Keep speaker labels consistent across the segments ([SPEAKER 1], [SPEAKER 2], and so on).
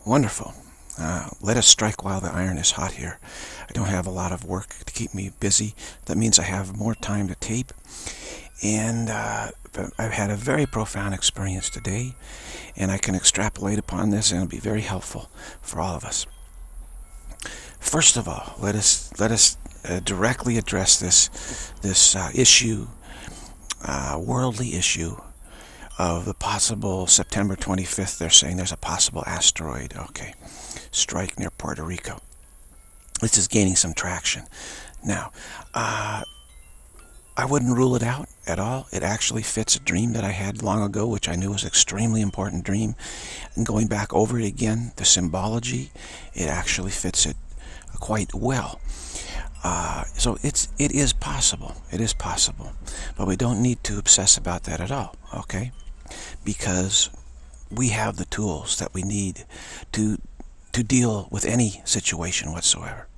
[SPEAKER 1] Wonderful. Let us strike while the iron is hot here. I don't have a lot of work to keep me busy. That means I have more time to tape. And I've had a very profound experience today, and I can extrapolate upon this, and it'll be very helpful for all of us. First of all, let us directly address this issue, worldly issue, of the possible September 25th. They're saying there's a possible asteroid, strike near Puerto Rico. This is gaining some traction. Now, I wouldn't rule it out at all. It actually fits a dream that I had long ago, which I knew was an extremely important dream. And going back over it again, the symbology, it actually fits it quite well. So it is possible. It is possible. But we don't need to obsess about that at all, okay? Because we have the tools that we need to deal with any situation whatsoever.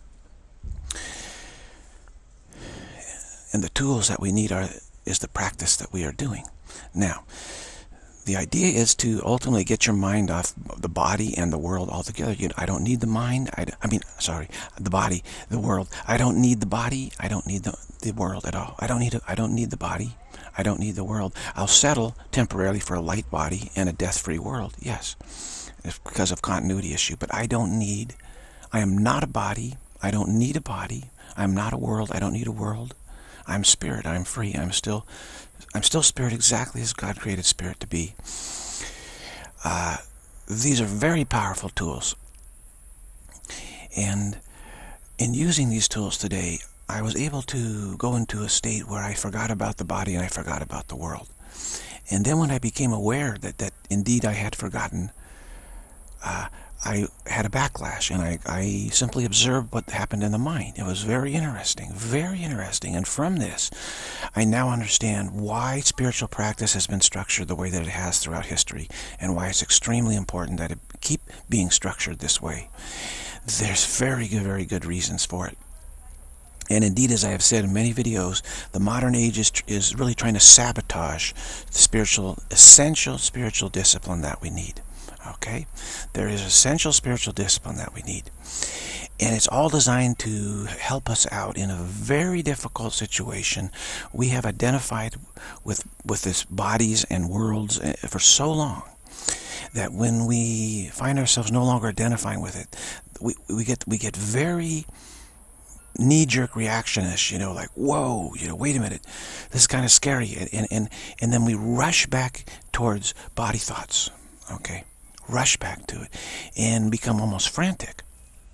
[SPEAKER 1] And the tools that we need is the practice that we are doing. Now, the idea is to ultimately get your mind off the body and the world altogether. I don't need the mind. The body, the world. I don't need the body. I don't need the world at all. I don't need the body. I don't need the world. I'll settle temporarily for a light body and a death-free world. Yes, it's because of continuity issue. But I am not a body. I don't need a body. I'm not a world. I don't need a world. I'm spirit. I'm free. I'm still spirit, exactly as God created spirit to be. These are very powerful tools. And in using these tools today, I was able to go into a state where I forgot about the body and I forgot about the world. And then when I became aware that indeed I had forgotten, I had a backlash, and I simply observed what happened in the mind. It was very interesting, very interesting. And from this, I now understand why spiritual practice has been structured the way that it has throughout history, and why it's extremely important that it keep being structured this way. There's very good reasons for it. And indeed, as I have said in many videos, the modern age is really trying to sabotage the essential spiritual discipline that we need. Okay? There is essential spiritual discipline that we need. And it's all designed to help us out in a very difficult situation. We have identified with this bodies and worlds for so long that when we find ourselves no longer identifying with it, we get very knee-jerk reactionish, like, whoa, wait a minute, this is kind of scary, and then we rush back towards body thoughts, okay? Rush back to it and become almost frantic.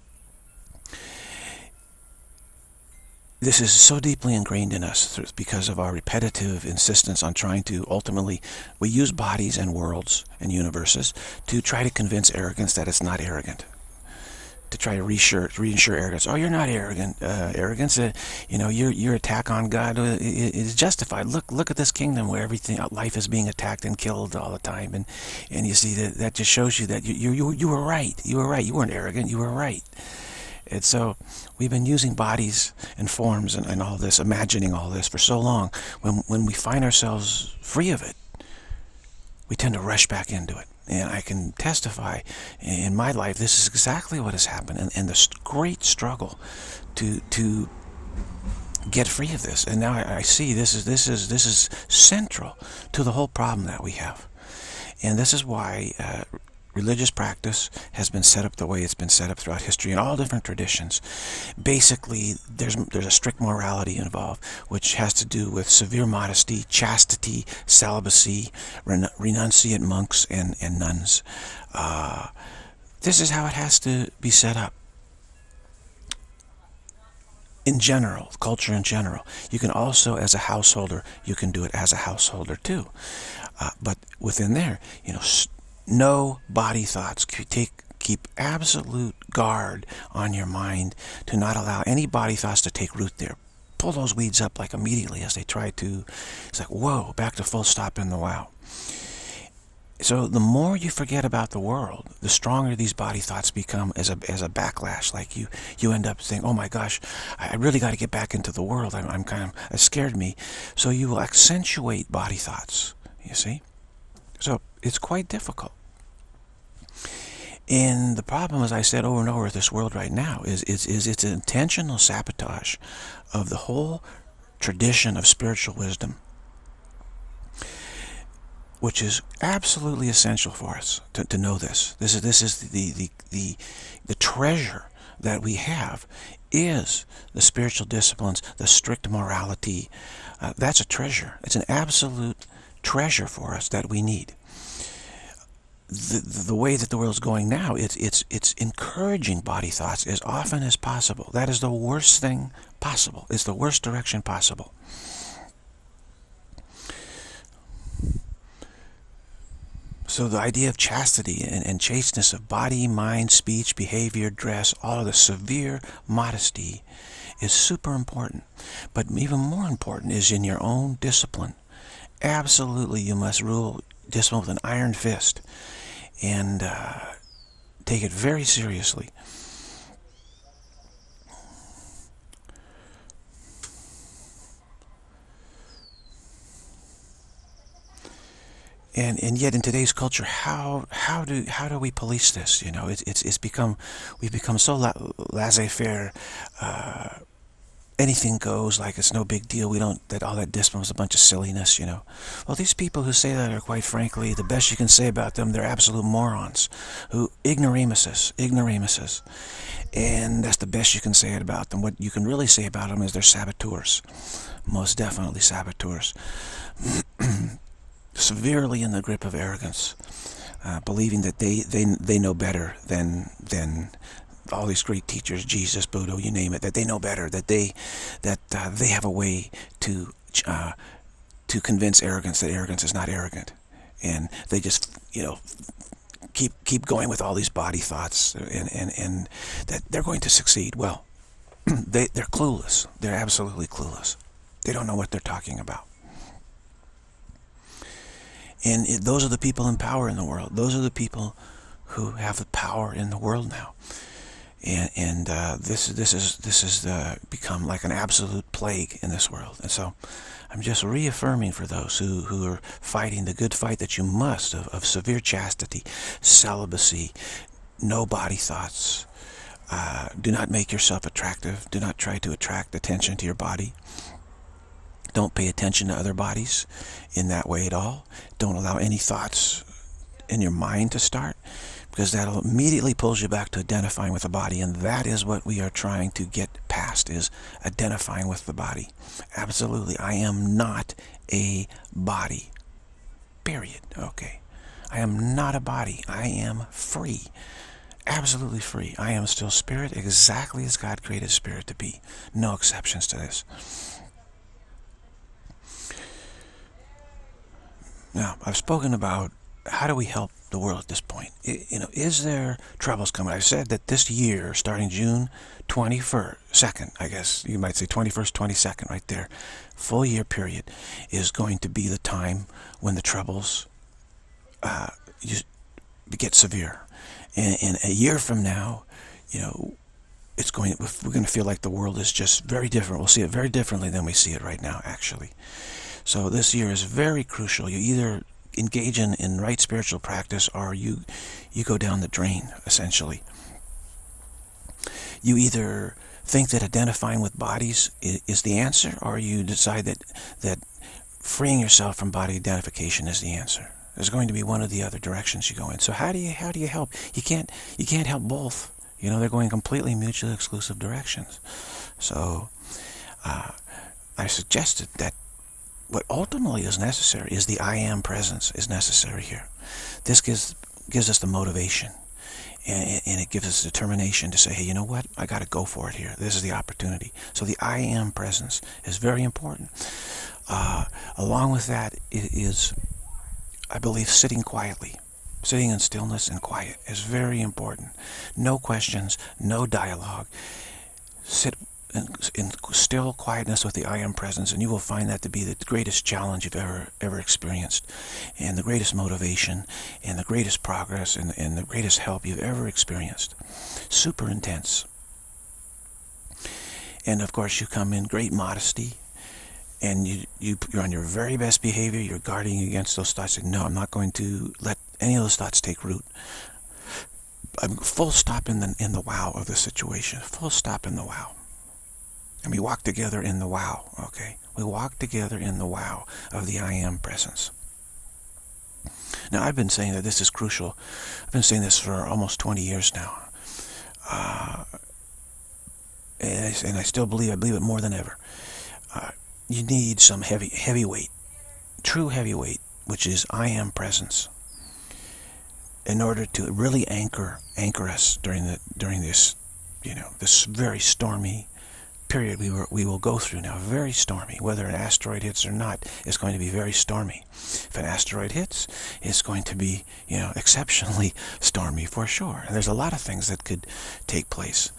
[SPEAKER 1] This is so deeply ingrained in us because of our repetitive insistence on trying to ultimately, we use bodies and worlds and universes to try to convince arrogance that it's not arrogant. To try to reinsure arrogance. Oh, you're not arrogant. Arrogance, your attack on God is justified. Look at this kingdom where life is being attacked and killed all the time, and you see that just shows you that you were right. You were right. You weren't arrogant. You were right. And so we've been using bodies and forms and all this, imagining all this for so long. When we find ourselves free of it, we tend to rush back into it. And I can testify in my life, this is exactly what has happened, and the great struggle to get free of this. And now I see this is central to the whole problem that we have, and this is why religious practice has been set up the way it's been set up throughout history in all different traditions. Basically, there's a strict morality involved, which has to do with severe modesty, chastity, celibacy, renunciate monks and nuns. This is how it has to be set up. In general, culture in general. You can also, as a householder, you can do it as a householder too. But within there, no body thoughts. Keep absolute guard on your mind to not allow any body thoughts to take root there. Pull those weeds up like immediately as they try to. It's like, whoa, back to full stop in the wow. So the more you forget about the world, the stronger these body thoughts become as a backlash. Like you end up saying, oh my gosh, I really got to get back into the world. I'm kind of, it scared me. So you will accentuate body thoughts, you see? So it's quite difficult. And the problem, as I said over and over with this world right now, is it's an intentional sabotage of the whole tradition of spiritual wisdom, which is absolutely essential for us to know this. This is the treasure that we have is the spiritual disciplines, the strict morality. That's a treasure. It's an absolute treasure for us that we need. The way that the world's going now, it's encouraging body thoughts as often as possible. That is the worst thing possible. It's the worst direction possible. So the idea of chastity and chasteness of body, mind, speech, behavior, dress, all of the severe modesty is super important. But even more important is in your own discipline. Absolutely, you must rule discipline with an iron fist and take it very seriously. And yet in today's culture, how do we police this? You know, we've become so laissez-faire. Anything goes, like it's no big deal. That all that discipline was a bunch of silliness, you know. Well, these people who say that are, quite frankly, the best you can say about them, they're absolute morons, who ignoramuses, and that's the best you can say about them. What you can really say about them is they're saboteurs, most definitely saboteurs. Severely in the grip of arrogance, believing that they know better than all these great teachers, Jesus, Buddha, you name it, that they know better, that they have a way to convince arrogance that arrogance is not arrogant, and they just, you know, keep going with all these body thoughts, and that they're going to succeed. Well, they're clueless. They're absolutely clueless. They don't know what they're talking about. And those are the people in power in the world. Those are the people who have the power in the world now. And this has become like an absolute plague in this world. And so I'm just reaffirming for those who are fighting the good fight that you must of severe chastity, celibacy, no body thoughts. Do not make yourself attractive. Do not try to attract attention to your body. Don't pay attention to other bodies in that way at all. Don't allow any thoughts in your mind to start, because that'll immediately pulls you back to identifying with the body, and that is what we are trying to get past, is identifying with the body. Absolutely, I am not a body. Period. Okay. I am not a body. I am free. Absolutely free. I am still spirit, exactly as God created spirit to be. No exceptions to this. Now, I've spoken about how do we help the world at this point. You know, is there troubles coming? I've said that this year, starting June 22nd, I guess you might say 21st, 22nd, right there, full year period, is going to be the time when the troubles get severe. And a year from now, you know, we're going to feel like the world is just very different. We'll see it very differently than we see it right now, actually. So this year is very crucial. You either engage in right spiritual practice, or you go down the drain, essentially. You either think that identifying with bodies is the answer, or you decide that freeing yourself from body identification is the answer. There's going to be one of the other directions you go in. So how do you help? You can't help both. You know, they're going completely mutually exclusive directions. So I suggested that what ultimately is necessary is the I am presence is necessary here. This gives us the motivation, and it gives us determination to say, hey, you know what? I got to go for it here. This is the opportunity. So the I am presence is very important. Along with that, it is, I believe, sitting quietly. Sitting in stillness and quiet is very important. No questions, no dialogue. Sit in still quietness with the I am presence, and you will find that to be the greatest challenge you've ever experienced, and the greatest motivation, and the greatest progress, and the greatest help you've ever experienced. Super intense. And of course, you come in great modesty, and you're on your very best behavior. You're guarding against those thoughts. No, I'm not going to let any of those thoughts take root. full stop in the wow of the situation. Full stop in the wow. And we walk together in the wow, okay? We walk together in the wow of the I Am presence. Now, I've been saying that this is crucial. I've been saying this for almost 20 years now. And I still believe it more than ever. You need some heavyweight, true heavyweight, which is I Am presence, in order to really anchor us during this, this very stormy period we will go through now. Very stormy. Whether an asteroid hits or not, it's going to be very stormy. If an asteroid hits, it's going to be, exceptionally stormy for sure. And there's a lot of things that could take place.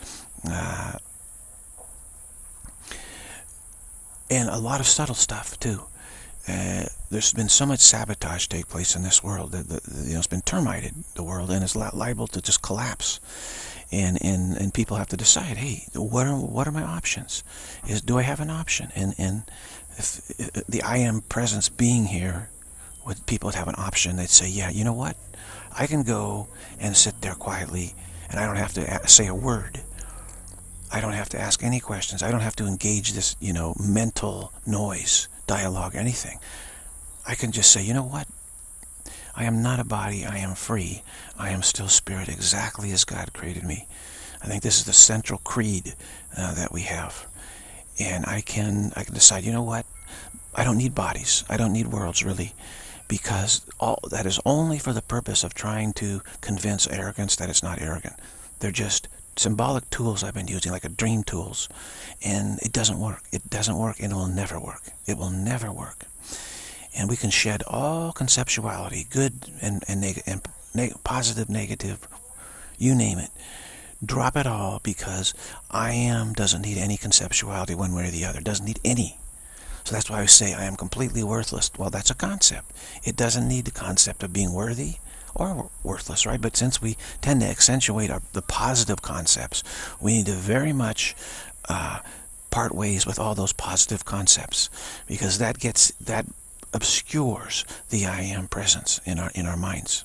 [SPEAKER 1] And a lot of subtle stuff too. There's been so much sabotage take place in this world that it's been termited, the world, and it's liable to just collapse. And people have to decide, hey, what are my options? Do I have an option? And if the I Am presence being here, would people have an option? They'd say, yeah, you know what? I can go and sit there quietly, and I don't have to say a word. I don't have to ask any questions. I don't have to engage this, mental noise, dialogue, anything. I can just say, you know what? I am not a body. I am free. I am still spirit, exactly as God created me. I think this is the central creed that we have. And I can decide, you know what? I don't need bodies. I don't need worlds, really, because all that is only for the purpose of trying to convince arrogance that it's not arrogant. They're just symbolic tools I've been using, like a dream tools, and it doesn't work. It doesn't work, and it will never work. It will never work. And we can shed all conceptuality, good and positive, negative, you name it. Drop it all, because I Am doesn't need any conceptuality one way or the other. Doesn't need any. So that's why I say I am completely worthless. Well, that's a concept. It doesn't need the concept of being worthy or worthless, right? But since we tend to accentuate the positive concepts, we need to very much part ways with all those positive concepts, because that obscures the I Am presence in our minds.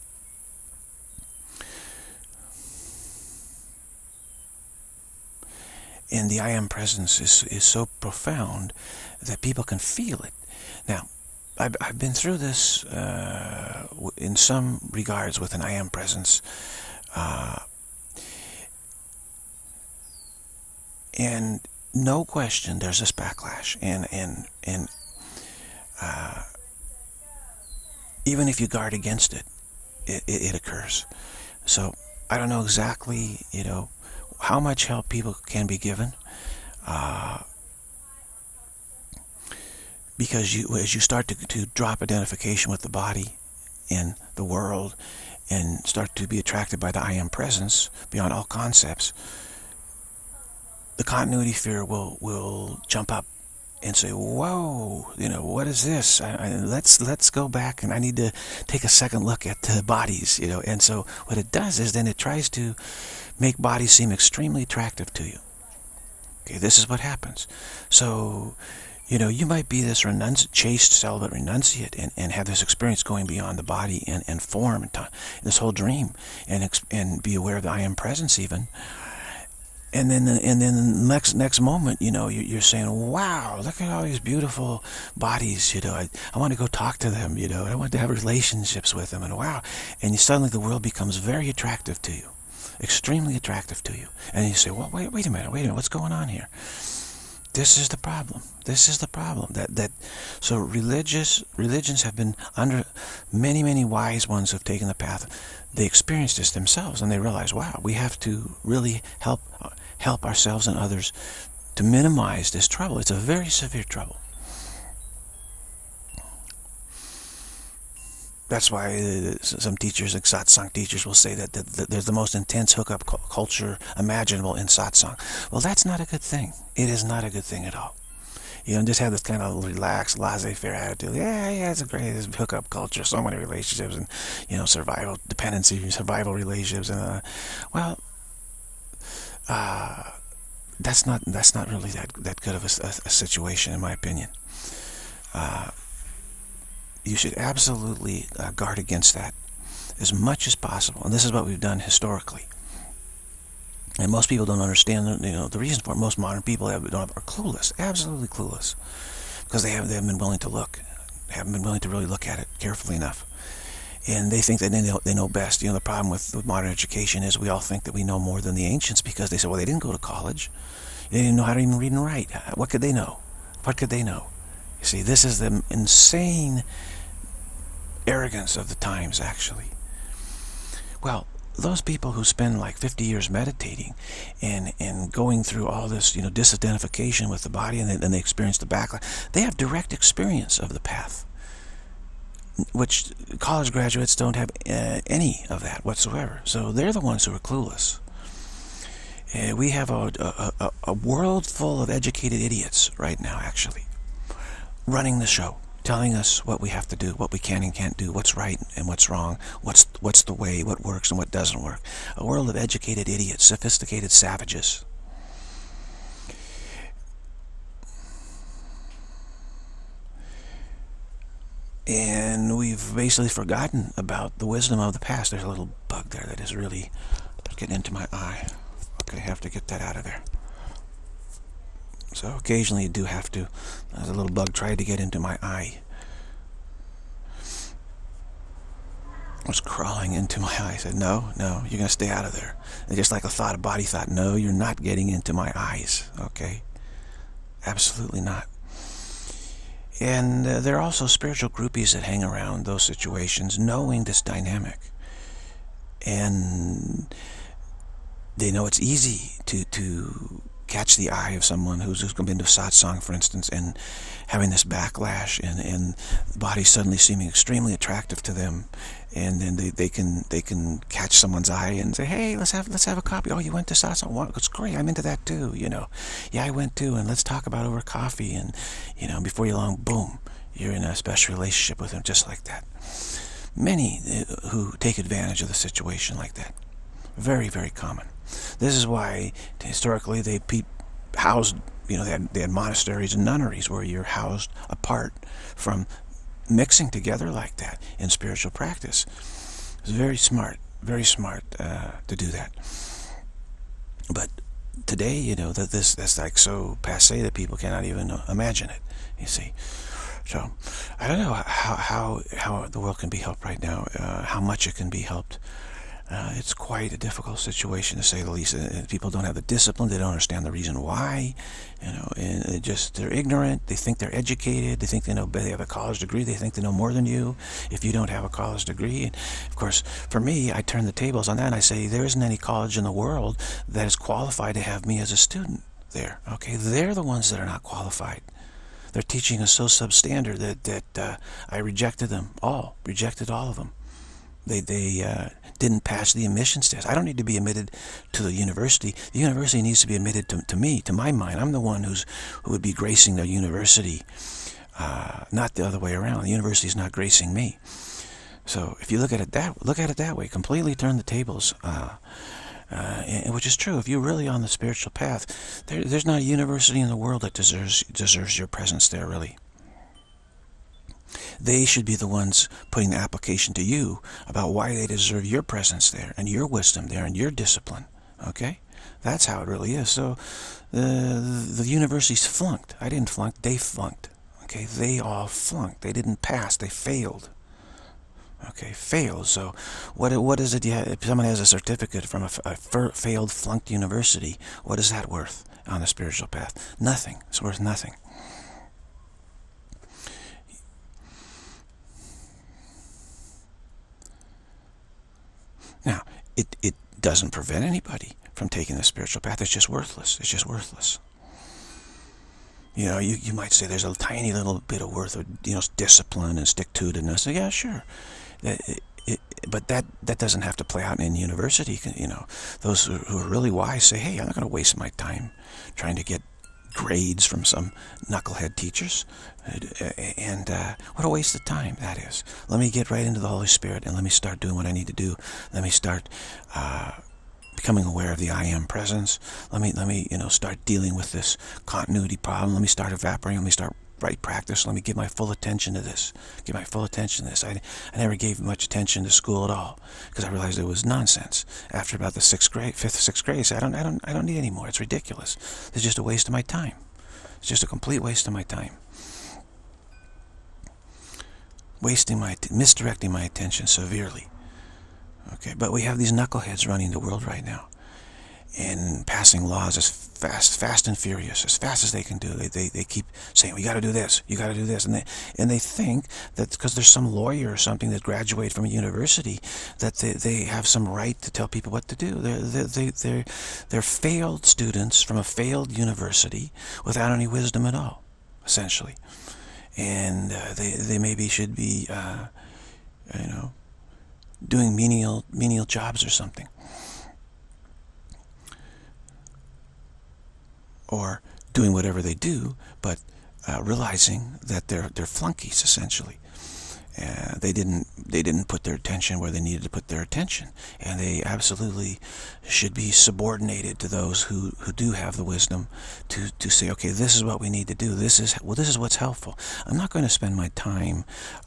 [SPEAKER 1] And the I Am presence is so profound that people can feel it. Now, I've been through this in some regards with an I Am presence, and no question there's this backlash, and even if you guard against it, it occurs. So I don't know exactly, how much help people can be given, because as you start to drop identification with the body and the world, and start to be attracted by the I Am presence beyond all concepts, the continuity fear will jump up and say, whoa, what is this? Let's go back, and I need to take a second look at the bodies, And so what it does is then it tries to make bodies seem extremely attractive to you. Okay, this is what happens. So, you might be this chaste, celibate renunciate, and have this experience going beyond the body and form and time, this whole dream, and be aware of the I Am presence even. And then the next moment, you're saying, wow, look at all these beautiful bodies, I want to go talk to them, I want to have relationships with them, and wow. And suddenly the world becomes very attractive to you, extremely attractive to you. And you say, well, wait a minute, what's going on here? This is the problem. This is the problem. So religions have been under, many wise ones have taken the path. They experienced this themselves, and they realize, wow, we have to really help ourselves and others to minimize this trouble. It's a very severe trouble. That's why some teachers, like satsang teachers, will say that there's the most intense hookup culture imaginable in satsang. Well, that's not a good thing. It is not a good thing at all. Just have this kind of relaxed, laissez-faire attitude. Yeah, it's a great hookup culture. So many relationships, and survival dependency, survival relationships, and that's not really that good of a situation, in my opinion. You should absolutely guard against that. as much as possible. And this is what we've done historically. And most people don't understand, the reason for it. Most modern people are clueless, absolutely clueless, because they haven't been willing to look, haven't been willing to really look at it carefully enough. And they think that they know best. The problem with modern education is we all think that we know more than the ancients, because they said, well, they didn't go to college. They didn't know how to even read and write. What could they know? What could they know? You see, this is the insane arrogance of the times, actually. Well, those people who spend like 50 years meditating and going through all this, disidentification with the body, and then they experience the backlash, they have direct experience of the path, which college graduates don't have any of that whatsoever. So they're the ones who are clueless. We have a world full of educated idiots right now, actually, running the show, telling us what we have to do, what we can and can't do, what's right and what's wrong, what's the way, what works and what doesn't work. A world of educated idiots, sophisticated savages. And we've basically forgotten about the wisdom of the past. There's a little bug there that is really getting into my eye. Okay, I have to get that out of there. So occasionally you do have to. There's a little bug tried to get into my eye. It was crawling into my eye. I said, no, you're going to stay out of there. And just like a body thought, no, you're not getting into my eyes. Okay? Absolutely not. And there are also spiritual groupies that hang around those situations, knowing this dynamic. And they know it's easy to catch the eye of someone who's been to satsang, for instance, and having this backlash, and the body suddenly seeming extremely attractive to them, and then they can catch someone's eye and say, hey, let's have a coffee. Oh, you went to satsang? Well, it's great. I'm into that too. Yeah, I went too, and let's talk about over coffee. And before you long, boom, you're in a special relationship with them, just like that. Many who take advantage of the situation like that. Very, very common. This is why historically they housed, they had monasteries and nunneries where you're housed apart from mixing together like that in spiritual practice. It's very smart to do that. But today, that's like so passé that people cannot even imagine it, you see. So I don't know how the world can be helped right now, how much it can be helped. It's quite a difficult situation, to say the least. People don't have the discipline. They don't understand the reason why. And they're ignorant. They think they're educated. They think they know. They have a college degree. They think they know more than you if you don't have a college degree. And of course, for me, I turn the tables on that, and I say there isn't any college in the world that is qualified to have me as a student there. Okay, they're the ones that are not qualified. They're teaching us so substandard that I rejected all of them. They didn't pass the admissions test. I don't need to be admitted to the university. The university needs to be admitted to me, to my mind. I'm the one who would be gracing the university, not the other way around. The university is not gracing me. So if you look at it that way, completely turn the tables, which is true. If you're really on the spiritual path, there's not a university in the world that deserves your presence there, really. They should be the ones putting the application to you about why they deserve your presence there, and your wisdom there, and your discipline. Okay? That's how it really is. So the university's flunked. I didn't flunk. They flunked. Okay? They all flunked. They didn't pass. They failed. Okay? Failed. So what is it? If someone has a certificate from a failed, flunked university, what is that worth on the spiritual path? Nothing. It's worth nothing. Now, it doesn't prevent anybody from taking the spiritual path. It's just worthless. It's just worthless. You might say there's a tiny little bit of worth of, discipline and stick-to-itiveness. So, yeah, sure. But that doesn't have to play out in university. Those who are really wise say, hey, I'm not going to waste my time trying to get grades from some knucklehead teachers, and what a waste of time that is. Let me get right into the Holy Spirit, and let me start doing what I need to do. Let me start becoming aware of the I Am presence. Let me start dealing with this continuity problem. Let me start evaporating. Let me start right practice. Let me give my full attention to this. Give my full attention to this. I never gave much attention to school at all because I realized it was nonsense. After about the fifth, sixth grade, I said, I don't need any more. It's ridiculous. It's just a waste of my time. It's just a complete waste of my time. Misdirecting my attention severely. Okay, but we have these knuckleheads running the world right now, and passing laws as fast and furious, as fast as they can do. They keep saying, "We got to do this, you got to do this," and they think that because there's some lawyer or something that graduated from a university, that they have some right to tell people what to do. They're failed students from a failed university without any wisdom at all, essentially, and they maybe should be, doing menial jobs or something. Or doing whatever they do, but realizing that they're flunkies, essentially. They didn't put their attention where they needed to put their attention, and they absolutely should be subordinated to those who do have the wisdom to say, okay, this is what we need to do. This is what's helpful. I'm not going to spend my time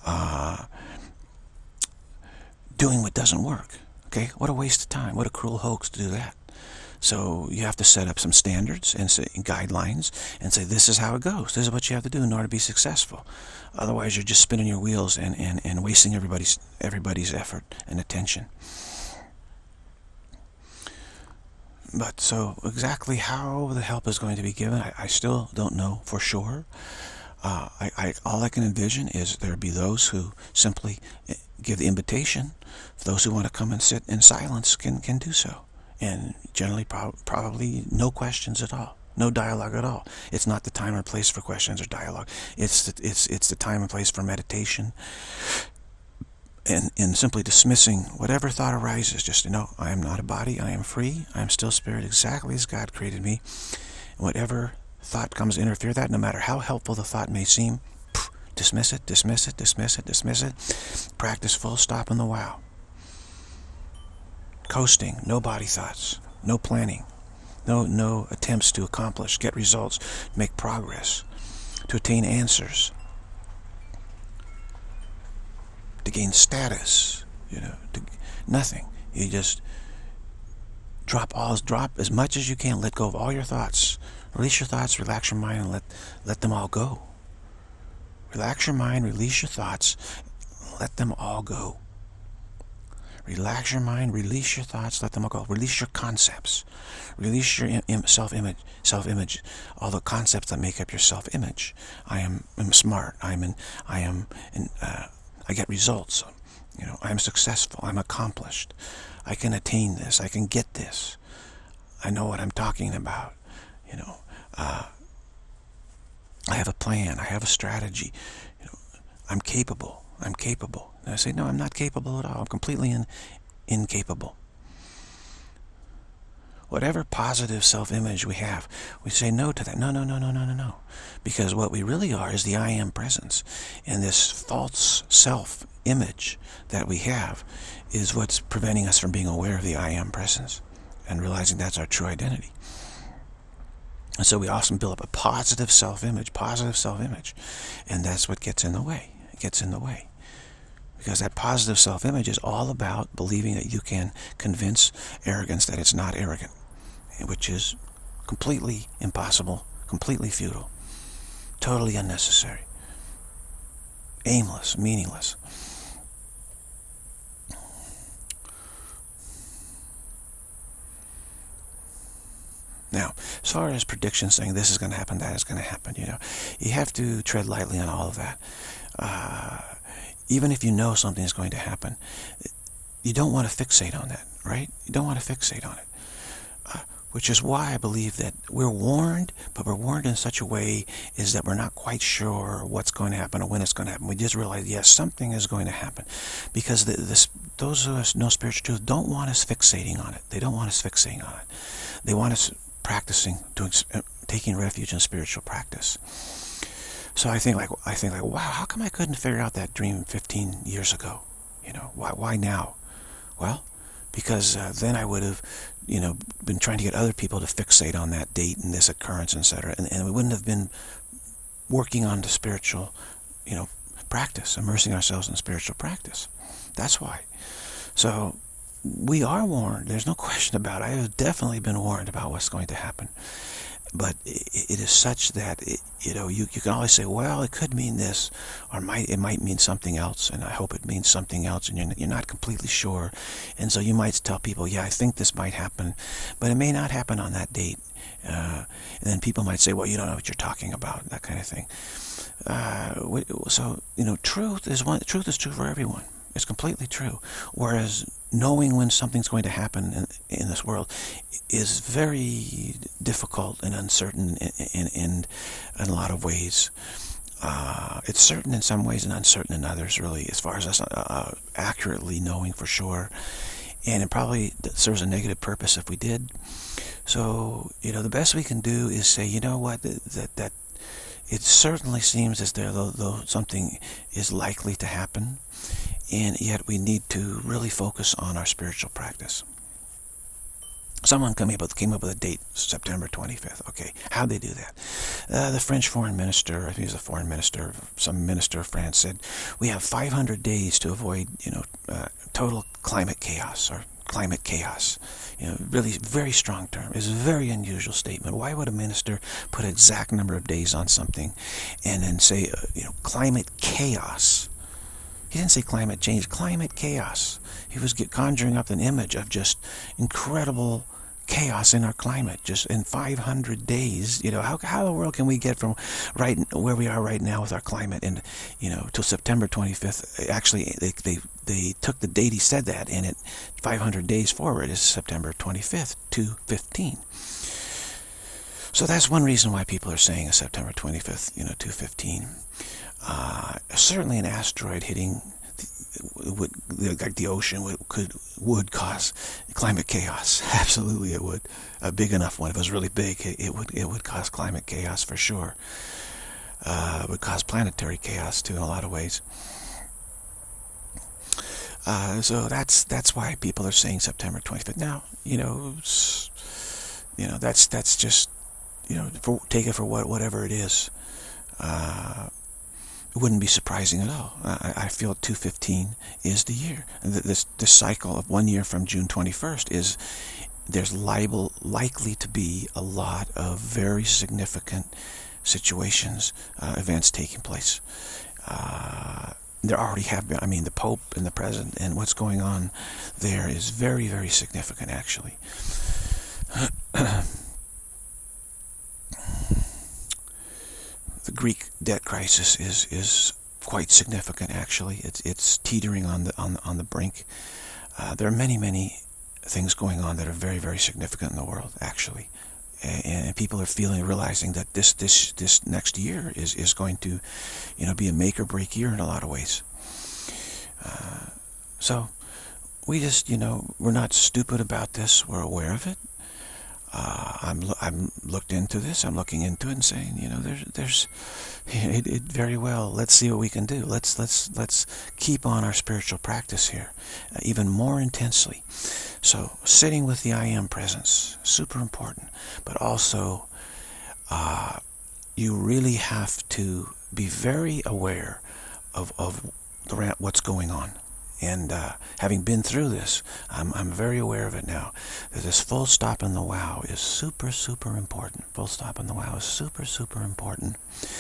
[SPEAKER 1] doing what doesn't work. Okay, what a waste of time. What a cruel hoax to do that. So you have to set up some standards and guidelines and say, this is how it goes. This is what you have to do in order to be successful. Otherwise, you're just spinning your wheels and wasting everybody's effort and attention. But so exactly how the help is going to be given, I still don't know for sure. All I can envision is there be those who simply give the invitation. Those who want to come and sit in silence can do so. And generally, probably no questions at all, no dialogue at all. It's not the time or place for questions or dialogue. It's the time and place for meditation, and simply dismissing whatever thought arises. Just to know, I am not a body. I am free. I am still spirit, exactly as God created me. And whatever thought comes to interfere with that, no matter how helpful the thought may seem, dismiss it, dismiss it, dismiss it, dismiss it. Practice full stop in the wow. Coasting, no body thoughts, no planning, no attempts to accomplish, get results, make progress, to attain answers, to gain status, nothing. You just drop as much as you can, let go of all your thoughts, release your thoughts, relax your mind, and let them all go. Relax your mind, release your thoughts, let them all go. Relax your mind, release your thoughts, let them all go. Release your concepts. Release your self-image, all the concepts that make up your self-image. I'm smart. I get results. I am successful. I'm accomplished. I can attain this. I can get this. I know what I'm talking about. I have a plan. I have a strategy. I'm capable. I'm capable. And I say, no, I'm not capable at all. I'm completely incapable. Whatever positive self-image we have, we say no to that. No, no, no, no, no, no, no. Because what we really are is the I am presence. And this false self-image that we have is what's preventing us from being aware of the I am presence and realizing that's our true identity. And so we often build up a positive self-image, and that's what gets in the way. It gets in the way. Because that positive self-image is all about believing that you can convince arrogance that it's not arrogant, which is completely impossible, completely futile, totally unnecessary, aimless, meaningless. Now, as far as predictions saying this is going to happen, that is going to happen, you have to tread lightly on all of that. Even if you know something is going to happen, you don't want to fixate on that, right? You don't want to fixate on it. Which is why I believe that we're warned, but we're warned in such a way is that we're not quite sure what's going to happen or when it's going to happen. We just realize, yes, something is going to happen. Because those of us who know spiritual truth don't want us fixating on it. They don't want us fixating on it. They want us practicing, taking refuge in spiritual practice. So I think like, wow, how come I couldn't figure out that dream 15 years ago? Why now? Well, because then I would have, been trying to get other people to fixate on that date and this occurrence, etc. And we wouldn't have been working on the spiritual, practice, immersing ourselves in spiritual practice. That's why. So we are warned. There's no question about it. I have definitely been warned about what's going to happen. But it is such that, you can always say, well, it could mean this, or it might mean something else, and I hope it means something else, and you're not completely sure. And so you might tell people, yeah, I think this might happen, but it may not happen on that date. And then people might say, well, you don't know what you're talking about, that kind of thing. So, truth is true for everyone. It's completely true. Whereas knowing when something's going to happen in this world is very difficult and uncertain in a lot of ways. It's certain in some ways and uncertain in others, really, as far as us accurately knowing for sure. And it probably serves a negative purpose if we did. So, the best we can do is say, you know what, that it certainly seems as though something is likely to happen, and yet we need to really focus on our spiritual practice. Someone came up with a date, September 25th. Okay, how'd they do that? The French foreign minister, I think he was a foreign minister, some minister of France, said, we have 500 days to avoid, total climate chaos, or climate chaos. Really very strong term. It's a very unusual statement. Why would a minister put an exact number of days on something and then say, climate chaos? He didn't say climate change, climate chaos. He was conjuring up an image of just incredible chaos in our climate, just in 500 days. How in the world can we get from right where we are right now with our climate and, till September 25th? Actually, they took the date he said that, and 500 days forward is September 25th, 2:15. So that's one reason why people are saying a September 25th, 2:15. Certainly an asteroid hitting like the ocean would cause climate chaos. Absolutely it would. A big enough one. If it was really big, it would cause climate chaos for sure. It would cause planetary chaos too in a lot of ways. So that's why people are saying September 25th. Now, that's just, take it for whatever it is. It wouldn't be surprising at all. I feel 2:15 is the year. This cycle of 1 year from June 21st there's likely to be a lot of very significant situations, events taking place. There already have been. I mean, the Pope and the President and what's going on there is very, very significant, actually. The Greek debt crisis is quite significant, actually. It's teetering on the brink. There are many things going on that are very, very significant in the world, actually, and people are realizing that this next year is going to, be a make or break year in a lot of ways. So we just, we're not stupid about this. We're aware of it. I'm looked into this. I'm looking into it and saying, there's it very well. Let's see what we can do. Let's keep on our spiritual practice here, even more intensely. So sitting with the I Am presence, super important. But also, you really have to be very aware of what's going on. And having been through this, I'm very aware of it now. That this full stop in the wow is super, super important. Full stop in the wow is super, super important.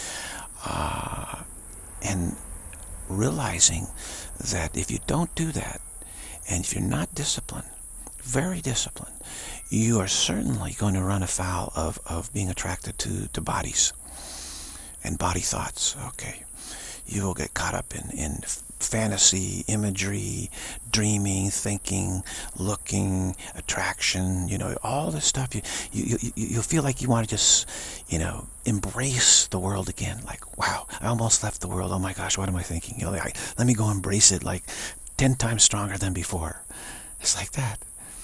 [SPEAKER 1] And realizing that if you don't do that, and if you're not disciplined, very disciplined, you are certainly going to run afoul of being attracted to bodies and body thoughts. Okay, you will get caught up in fantasy, imagery, dreaming, thinking, looking, attraction, all this stuff. You'll feel like you want to just, embrace the world again. Like, wow, I almost left the world. Oh my gosh, what am I thinking? Let me go embrace it like 10 times stronger than before. It's like that.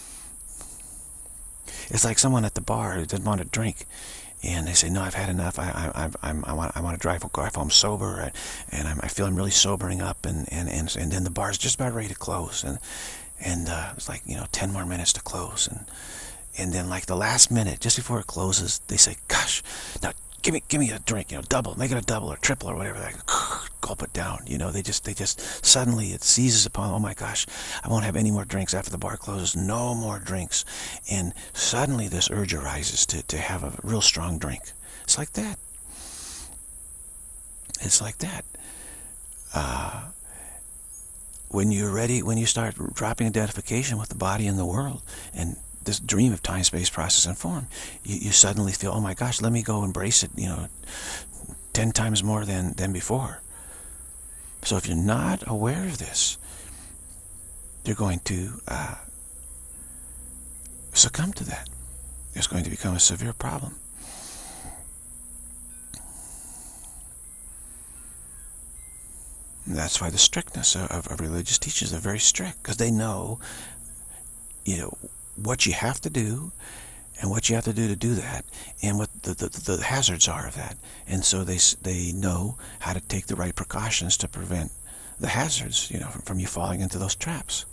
[SPEAKER 1] It's like someone at the bar who doesn't want to drink. And they say, no, I've had enough. I want to drive home sober, and I feel I'm really sobering up, and then the bar's just about ready to close, and it's like 10 more minutes to close, and then like the last minute, just before it closes, they say, gosh, now give me a drink, double, make it a double or triple or whatever. Like, gulp it down, they just suddenly it seizes upon, oh my gosh, I won't have any more drinks after the bar closes, no more drinks. And suddenly this urge arises to have a real strong drink. It's like that. It's like that. When you're ready, when you start dropping identification with the body and the world, and this dream of time, space, process, and form, you suddenly feel, oh my gosh, let me go embrace it, 10 times more than before. So if you're not aware of this, you're going to succumb to that. It's going to become a severe problem. And that's why the strictness of religious teachers are very strict, because they know, what you have to do, and what you have to do that, and what the hazards are of that. And so they know how to take the right precautions to prevent the hazards, from you falling into those traps.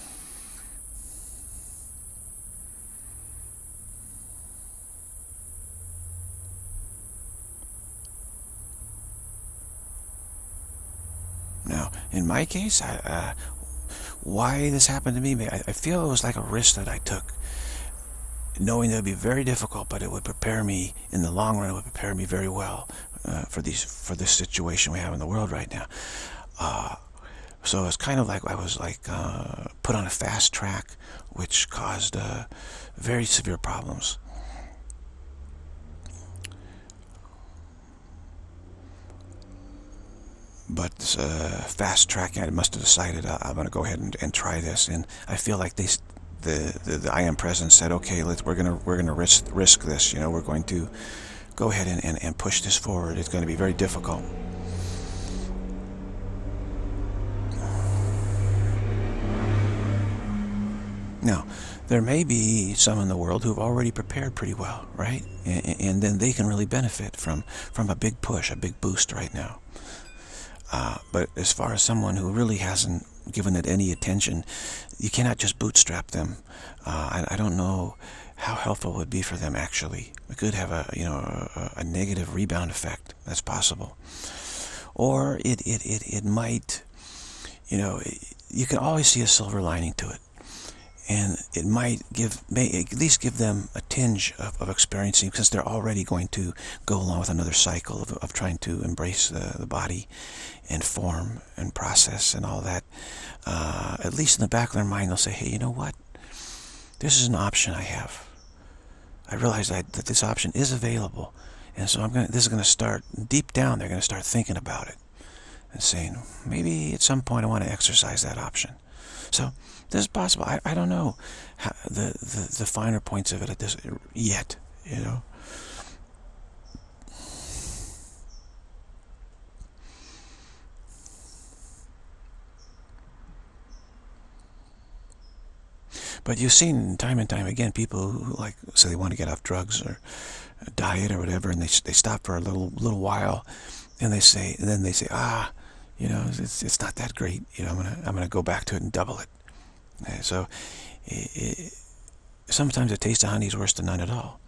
[SPEAKER 1] Now, in my case, why this happened to me, I feel it was like a risk that I took, knowing that it would be very difficult, but it would prepare me, in the long run, it would prepare me very well for this situation we have in the world right now. So it's kind of like I was put on a fast track, which caused very severe problems. But fast track, I must have decided I'm going to go ahead and try this, and I feel like the I Am Presence said, okay, we're gonna risk this. We're going to go ahead and push this forward. It's going to be very difficult. Now, there may be some in the world who've already prepared pretty well, right? And then they can really benefit from a big push, a big boost right now. But as far as someone who really hasn't given it any attention, you cannot just bootstrap them. I don't know how helpful it would be for them, actually. It could have a negative rebound effect. That's possible. Or it might, you can always see a silver lining to it. And it may at least give them a tinge of experiencing, since they're already going to go along with another cycle of trying to embrace the body and form and process and all that. At least in the back of their mind, they'll say, hey, you know what? This is an option I have. I realize that this option is available. And so this is going to start, deep down, they're going to start thinking about it and saying, maybe at some point I want to exercise that option. So this is possible. I don't know how, the finer points of it at this yet, But you've seen time and time again people who say they want to get off drugs or diet or whatever, and they stop for a little while, and then they say, it's not that great. I'm gonna go back to it and double it. So sometimes a taste of honey is worse than none at all.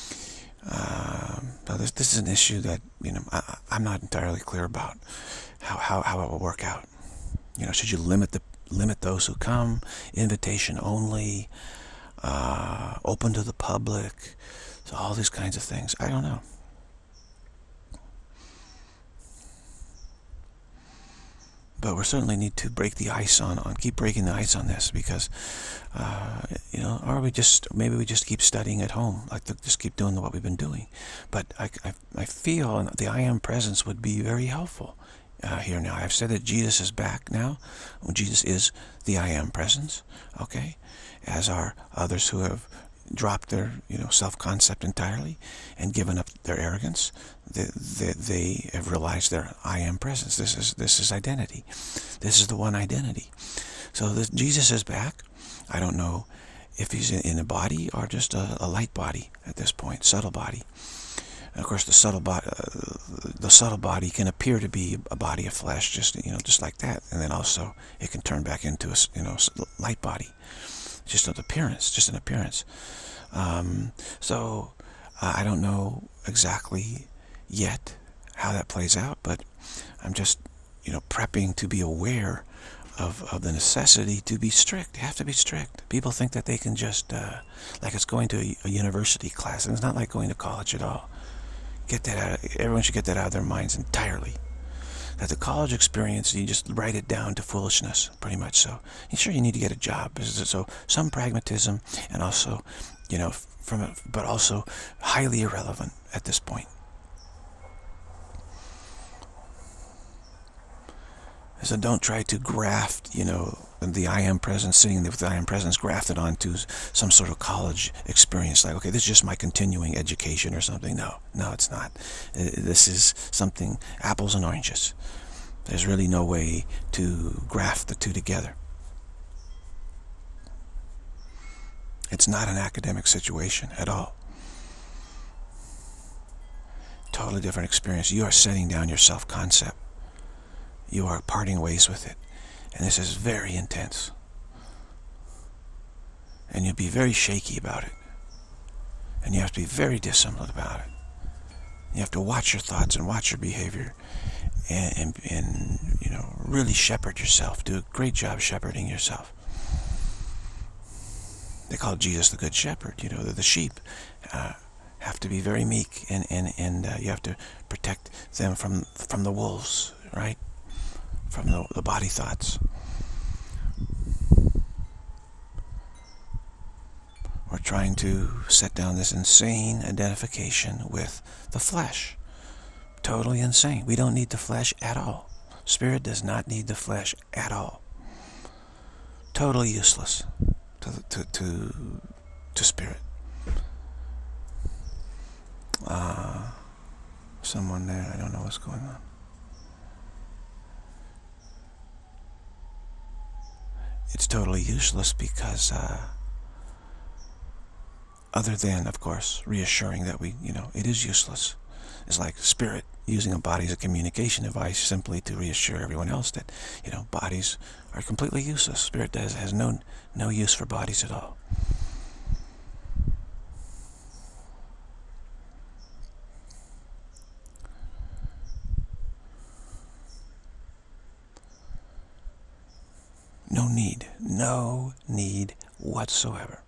[SPEAKER 1] Now this is an issue that I'm not entirely clear about how it will work out. Should you limit those who come, invitation only, open to the public, so all these kinds of things. I don't know. But we certainly need to break the ice keep breaking the ice on this, because, or maybe we just keep studying at home, just keep doing what we've been doing. But I feel the I Am Presence would be very helpful here now. I've said that Jesus is back now. Jesus is the I Am Presence, okay? As are others who have dropped their self-concept entirely and given up their arrogance. They have realized their I Am Presence. This is identity. This is the one identity. So Jesus is back. I don't know if he's in a body or just a light body at this point, subtle body. And of course, the subtle body can appear to be a body of flesh, just like that, and then also it can turn back into a light body. Just an appearance. So I don't know exactly yet how that plays out, but I'm just, prepping to be aware of the necessity to be strict. You have to be strict. People think that they can just, like it's going to a university class, and it's not like going to college at all. Get that out. Everyone should get that out of their minds entirely. That the college experience, you just write it down to foolishness, pretty much so. And sure, you need to get a job, so some pragmatism, and also, but also highly irrelevant at this point. So don't try to graft, the I am presence, sitting there with the I am presence grafted onto some sort of college experience. Like, okay, this is just my continuing education or something. No, it's not. This is something, apples and oranges. There's really no way to graft the two together. It's not an academic situation at all. Totally different experience. You are setting down your self-concept. You are parting ways with it. And this is very intense. And you'll be very shaky about it. And you have to be very disciplined about it. You have to watch your thoughts and watch your behavior. And really shepherd yourself. Do a great job shepherding yourself. They call Jesus the Good Shepherd. The sheep have to be very meek. And you have to protect them from the wolves, right? From the body thoughts. We're trying to set down this insane identification with the flesh. Totally insane. We don't need the flesh at all. Spirit does not need the flesh at all. Totally useless to spirit. Someone there, I don't know what's going on. It's totally useless because, other than, of course, reassuring that it is useless. It's like spirit using a body as a communication device simply to reassure everyone else that, bodies are completely useless. Spirit has no use for bodies at all. No need whatsoever.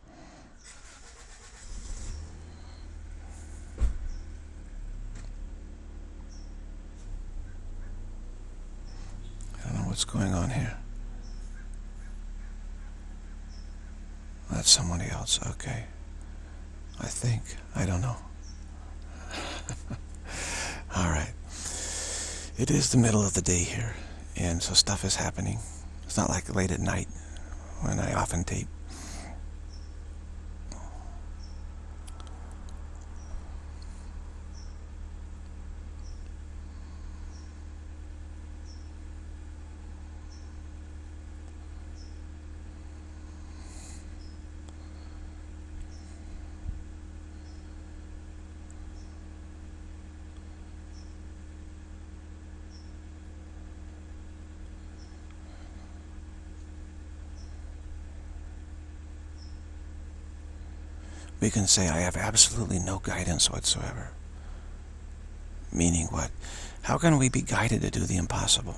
[SPEAKER 1] I don't know what's going on here. That's somebody else, okay. I think. I don't know. Alright. It is the middle of the day here, and so stuff is happening. It's not like late at night when I often tape. We can say, I have absolutely no guidance whatsoever. Meaning what? How can we be guided to do the impossible?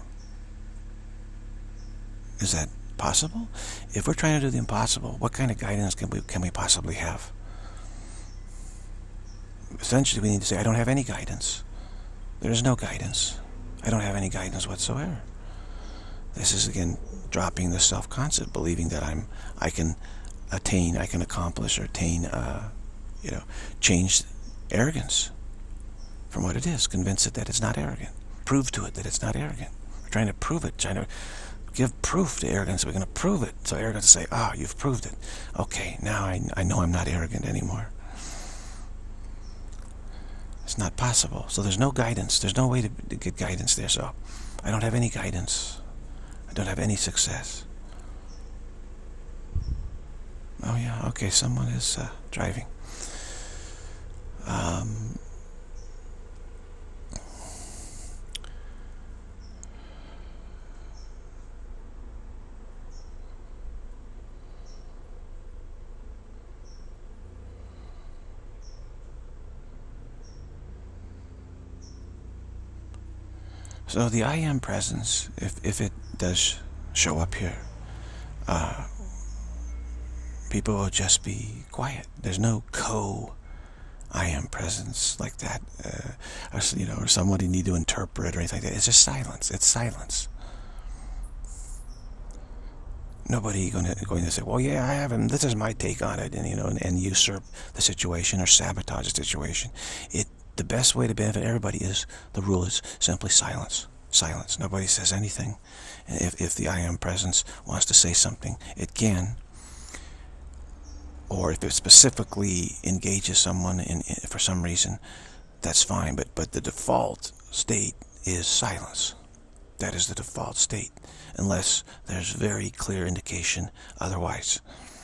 [SPEAKER 1] Is that possible? If we're trying to do the impossible, what kind of guidance can we possibly have? Essentially, we need to say, I don't have any guidance. There is no guidance. I don't have any guidance whatsoever. This is, again, dropping the self-concept, believing that I can attain, I can accomplish or attain, change arrogance from what it is. Convince it that it's not arrogant. Prove to it that it's not arrogant. We're trying to prove it, trying to give proof to arrogance. We're going to prove it. So arrogance will say, you've proved it. Okay, now I know I'm not arrogant anymore. It's not possible. So there's no guidance. There's no way to get guidance there. So I don't have any guidance. I don't have any success. Oh yeah, okay, someone is driving. So the I am presence, if it does show up here, people will just be quiet. There's no I am presence like that, or somebody need to interpret or anything like that. It's just silence. It's silence. Nobody going to say, well, yeah, I have him. This is my take on it, and usurp the situation or sabotage the situation. The best way to benefit everybody is, the rule is simply silence. Silence. Nobody says anything. And if the I am presence wants to say something, it can. Or if it specifically engages someone for some reason, that's fine. But the default state is silence. That is the default state, unless there's very clear indication otherwise.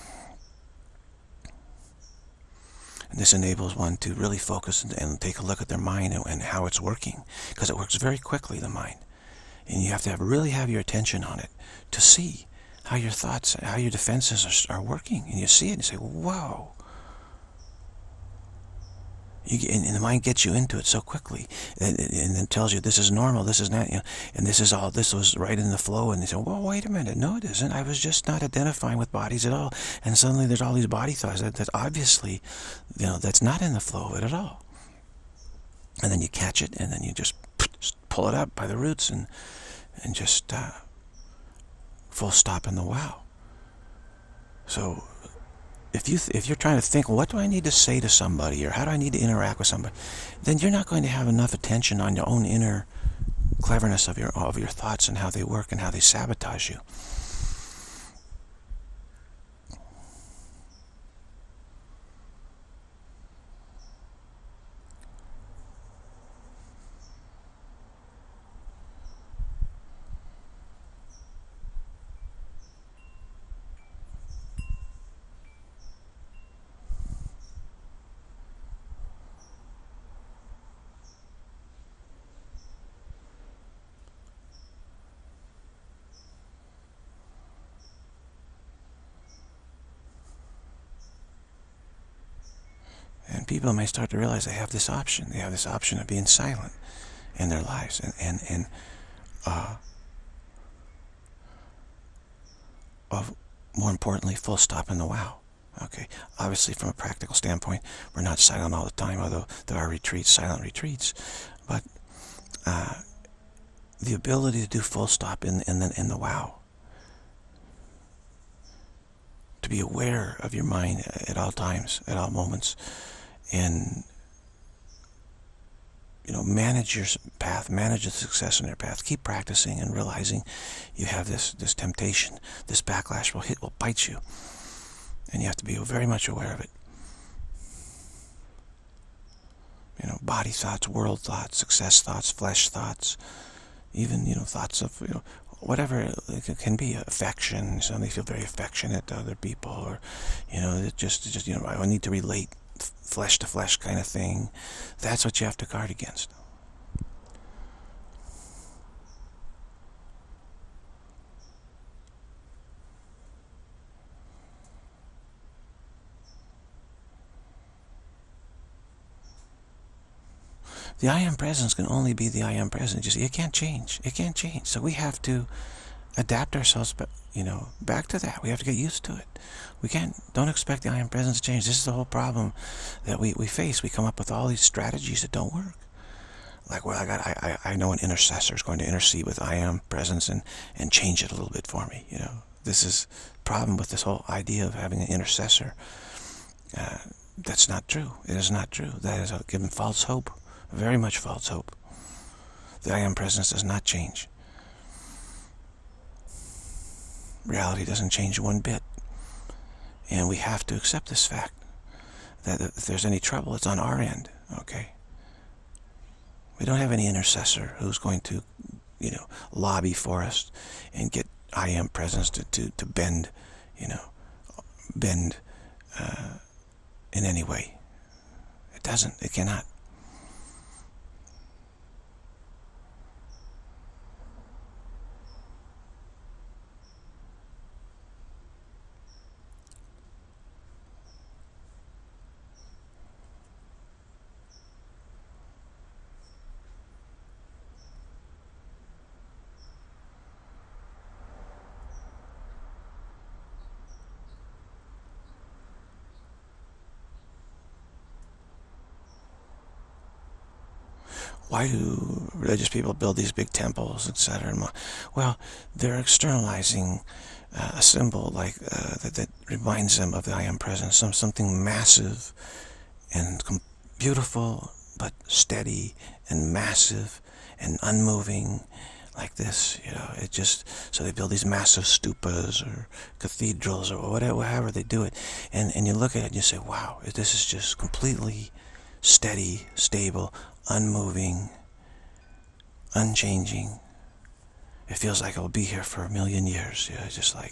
[SPEAKER 1] And this enables one to really focus and take a look at their mind and how it's working, because it works very quickly, the mind. And you have to really have your attention on it to see how your thoughts, how your defenses are working. And you see it and you say, whoa. And the mind gets you into it so quickly, and then tells you this is normal, this is not, and this was right in the flow. And they say, well, wait a minute, no, it isn't. I was just not identifying with bodies at all, and suddenly there's all these body thoughts that obviously, that's not in the flow of it at all. And then you catch it, and then you just pull it up by the roots, and just full stop in the wow. So if you're trying to think, what do I need to say to somebody, or how do I need to interact with somebody, then you're not going to have enough attention on your own inner cleverness of your thoughts and how they work and how they sabotage you. And people may start to realize they have this option. They have this option of being silent in their lives, and of, more importantly, full stop in the wow. Okay, obviously from a practical standpoint, we're not silent all the time, although there are retreats, silent retreats. But the ability to do full stop in the wow, to be aware of your mind at all times, at all moments, and manage your path, manage the success on your path. Keep practicing and realizing you have this temptation, this backlash will bite you, and you have to be very much aware of it. Body thoughts, world thoughts, success thoughts, flesh thoughts, even thoughts of whatever it can be, affection. Suddenly feel very affectionate to other people, or just I need to relate, flesh to flesh kind of thing. That's what you have to guard against. The I am presence can only be the I am presence. It can't change. It can't change. So we have to adapt ourselves, back to that. We have to get used to it. Don't expect the I am presence to change. This is the whole problem that we face. We come up with all these strategies that don't work. Like, well, I know an intercessor is going to intercede with I am presence and change it a little bit for me. This is the problem with this whole idea of having an intercessor. That's not true. It is not true. That is given false hope. Very much false hope. The I am presence does not change. Reality doesn't change one bit. And we have to accept this fact, that if there's any trouble, it's on our end, okay? We don't have any intercessor who's going to, lobby for us and get I am presence to bend, bend in any way. It doesn't. It cannot. why do religious people build these big temples, etc.? Well, they're externalizing a symbol like that reminds them of the I Am Presence, something massive and beautiful, but steady and massive and unmoving, like this, it just, so they build these massive stupas or cathedrals or whatever, however they do it, and you look at it and you say, wow, this is just completely steady, stable, unmoving, unchanging. It feels like it'll be here for a million years, just like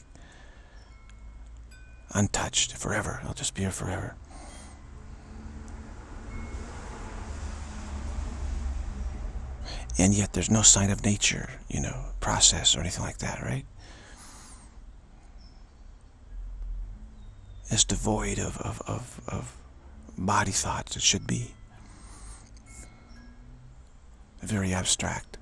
[SPEAKER 1] untouched forever. It'll just be here forever. And yet there's no sign of nature, process or anything like that, right? It's devoid of body thoughts. It should be very abstract.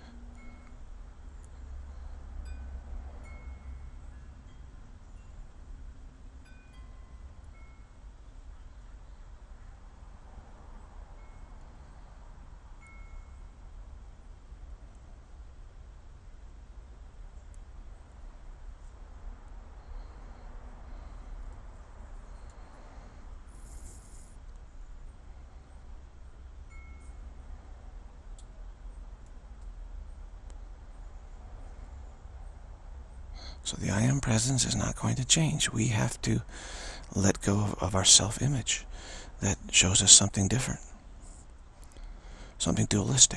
[SPEAKER 1] So the I Am Presence is not going to change. We have to let go of our self-image that shows us something different, something dualistic.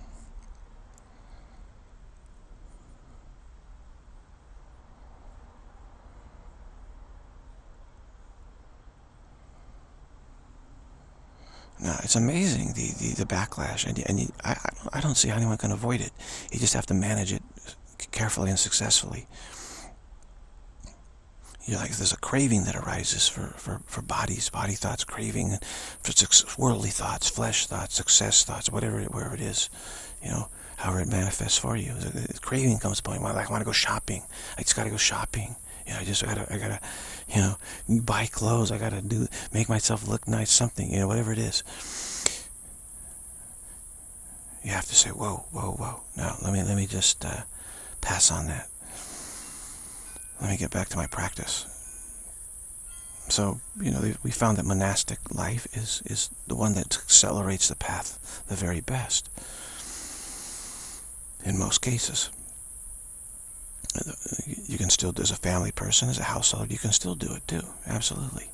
[SPEAKER 1] Now, it's amazing, the backlash, and I don't see how anyone can avoid it. You just have to manage it carefully and successfully. There's a craving that arises for bodies, body thoughts, craving for worldly thoughts, flesh thoughts, success thoughts, wherever it is, however it manifests for you. The craving comes to a point where I want to go shopping. I just got to go shopping. I gotta, buy clothes. I gotta make myself look nice, something, whatever it is. You have to say, whoa, whoa, whoa. Now, let me just pass on that. Let me get back to my practice. So, we found that monastic life is the one that accelerates the path the very best. In most cases. You can still, as a family person, as a household, you can still do it too. Absolutely.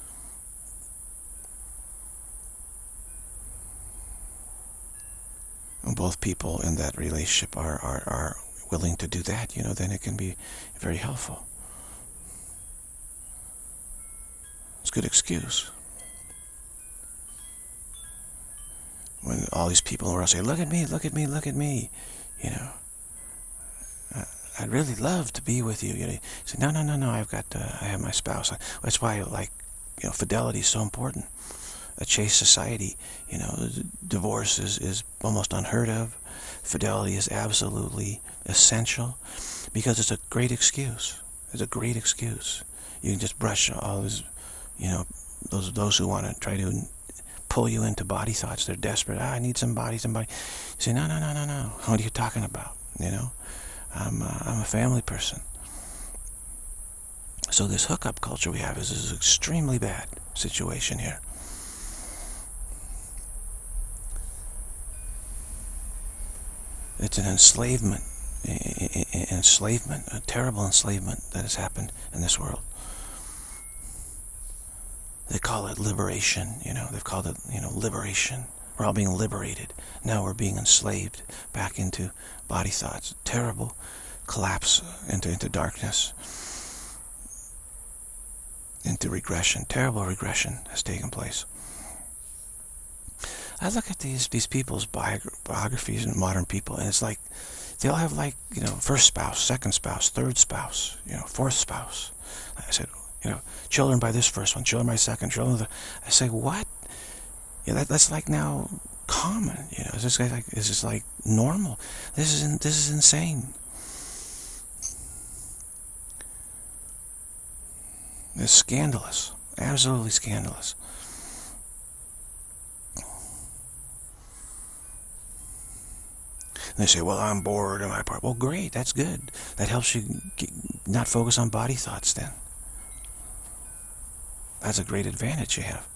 [SPEAKER 1] When both people in that relationship are willing to do that, then it can be very helpful. It's a good excuse. When all these people around say, look at me, look at me, look at me, I'd really love to be with you. You say, no, I have my spouse. That's why, fidelity is so important. A chaste society, divorce is almost unheard of. Fidelity is absolutely essential because it's a great excuse. It's a great excuse. You can just brush all those, those who want to try to pull you into body thoughts. They're desperate. I need somebody. You say, no. What are you talking about? I'm a family person. So this hookup culture we have is an extremely bad situation here. It's an enslavement, a terrible enslavement that has happened in this world. They call it liberation, they've called it, liberation. We're all being liberated. Now we're being enslaved back into body thoughts. Terrible collapse into darkness, into regression. Terrible regression has taken place. I look at these people's biographies and modern people, and it's like they all have first spouse, second spouse, third spouse, fourth spouse. I said, children by this first one, children by second, children. I say, what? That's like now common. It's just like normal. This is insane. It's scandalous, absolutely scandalous. And they say, well, I'm bored in my part. Well, great, that's good. That helps you not focus on body thoughts then. That's a great advantage you have.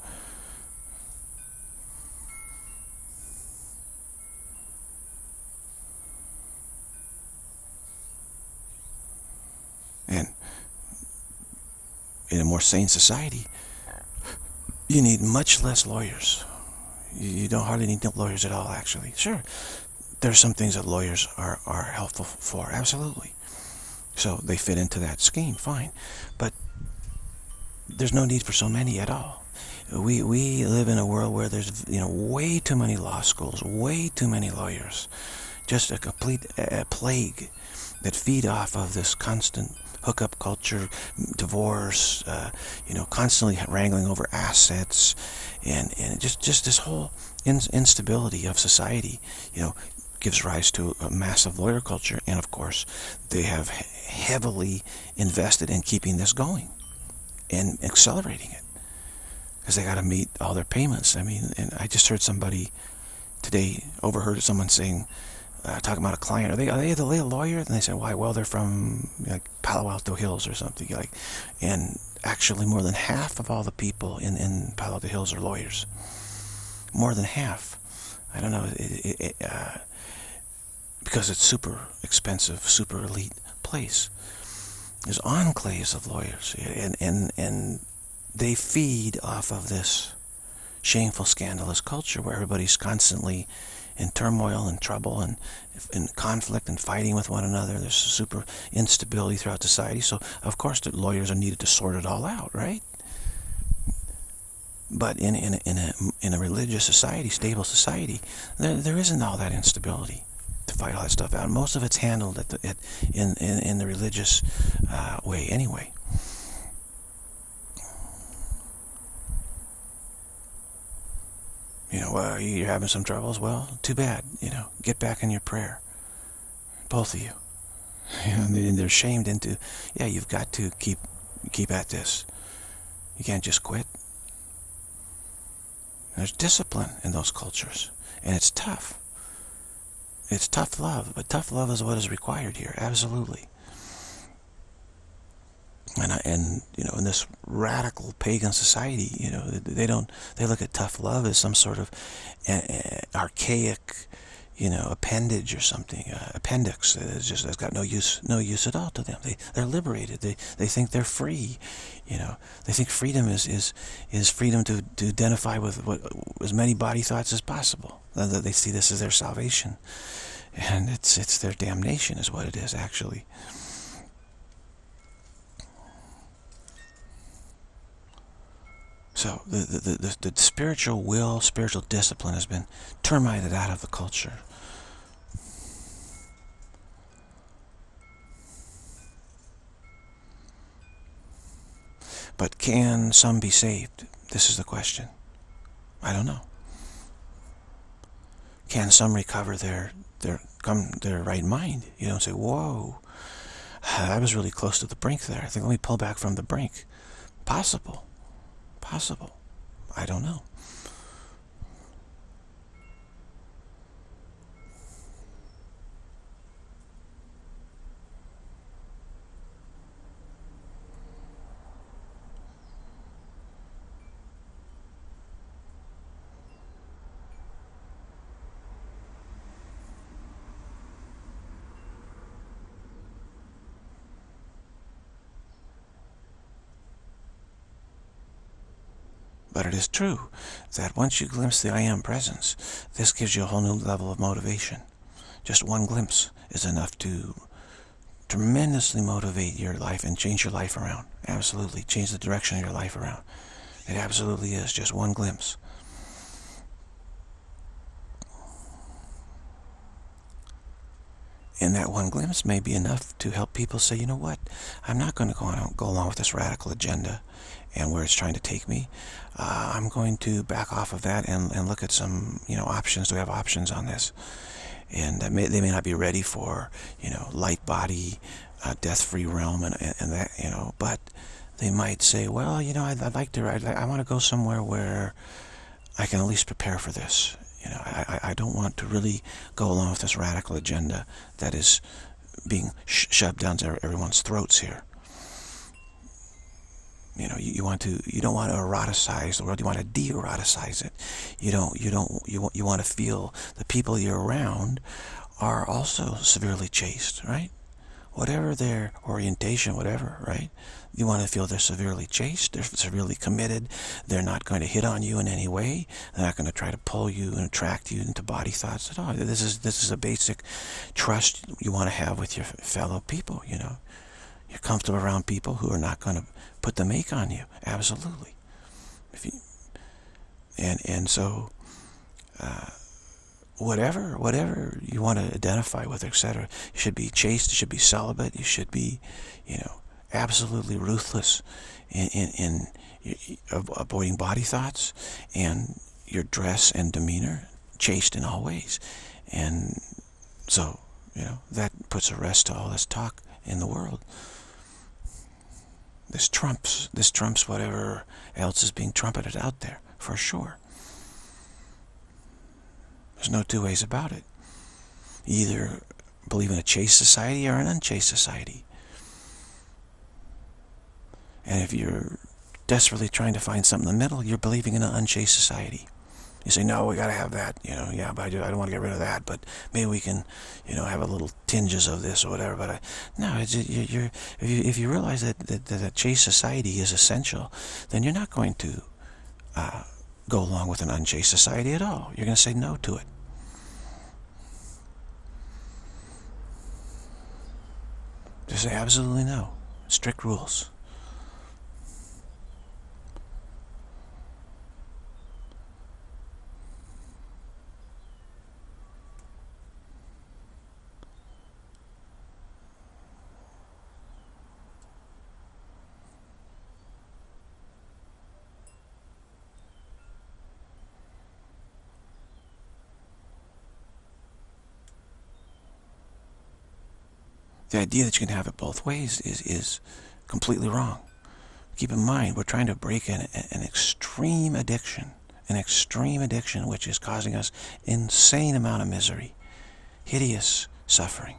[SPEAKER 1] And in a more sane society, you need much less lawyers. You don't hardly need lawyers at all, actually. Sure, there's some things that lawyers are helpful for, absolutely. So they fit into that scheme, fine. But there's no need for so many at all. We live in a world where there's way too many law schools, way too many lawyers. Just a complete plague that feed off of this constant hookup culture, divorce, constantly wrangling over assets, and just this whole instability of society, gives rise to a massive lawyer culture. And of course, they have heavily invested in keeping this going and accelerating it, because they got to meet all their payments. I mean, and I just heard somebody today, overheard someone saying, talking about a client, are they a lawyer? And they said, why? Well, they're from Palo Alto Hills or something. And actually more than half of all the people in Palo Alto Hills are lawyers. More than half. I don't know, because it's super expensive, super elite place. There's enclaves of lawyers, and they feed off of this shameful, scandalous culture where everybody's constantly in turmoil and trouble and in conflict and fighting with one another. There's super instability throughout society. So, of course, the lawyers are needed to sort it all out, right? But in a religious society, stable society, there isn't all that instability to fight all that stuff out. Most of it's handled in the religious way anyway. Well, you're having some troubles. Well, too bad. Get back in your prayer. Both of you. And they're shamed into, you've got to keep at this. You can't just quit. There's discipline in those cultures, and it's tough. It's tough love, but tough love is what is required here, absolutely. And in this radical pagan society, they look at tough love as some sort of archaic, appendage or something, appendix. It's got no use at all to them. They're liberated. They think they're free. They think freedom is freedom to identify with as many body thoughts as possible. They see this as their salvation, and it's their damnation, is what it is actually. So the spiritual will, spiritual discipline has been terminated out of the culture. But can some be saved? This is the question. I don't know. Can some recover their right mind? Say, whoa, I was really close to the brink there. I think, let me pull back from the brink. Possible. I don't know. But it is true that once you glimpse the I Am presence, this gives you a whole new level of motivation. Just one glimpse is enough to tremendously motivate your life and change your life around. Absolutely, change the direction of your life around. It absolutely is, just one glimpse. And that one glimpse may be enough to help people say, you know what, I'm not going to go along with this radical agenda and where it's trying to take me. I'm going to back off of that and look at some, options. Do we have options on this? And they may not be ready for, light body, death-free realm and that, but they might say, well, I want to go somewhere where I can at least prepare for this. You know, I don't want to really go along with this radical agenda that is being shoved down everyone's throats here. You know, you don't want to eroticize the world. You want to de-eroticize it. You want to feel the people you're around are also severely chaste, right? Whatever their orientation, whatever, right? You want to feel they're severely chaste, they're severely committed, they're not going to hit on you in any way, they're not going to try to pull you and attract you into body thoughts at all. This is a basic trust you want to have with your fellow people, you know. You're comfortable around people who are not going to put the make on you, absolutely. So whatever you want to identify with, etc. You should be chaste, you should be celibate, you should be, you know, absolutely ruthless in avoiding body thoughts, and your dress and demeanor chaste in all ways. And so, you know, that puts a rest to all this talk in the world. This trumps whatever else is being trumpeted out there, for sure. There's no two ways about it. You either believe in a chaste society or an unchaste society. And if you're desperately trying to find something in the middle, you're believing in an unchaste society. You say, no, we got to have that, you know, yeah, but I don't want to get rid of that, but maybe we can, you know, have a little tinges of this or whatever. But no, if you realize that chaste society is essential, then you're not going to go along with an unchaste society at all. You're going to say no to it. Just say absolutely no. Strict rules. The idea that you can have it both ways is completely wrong. Keep in mind, we're trying to break an extreme addiction, which is causing us insane amount of misery, hideous suffering.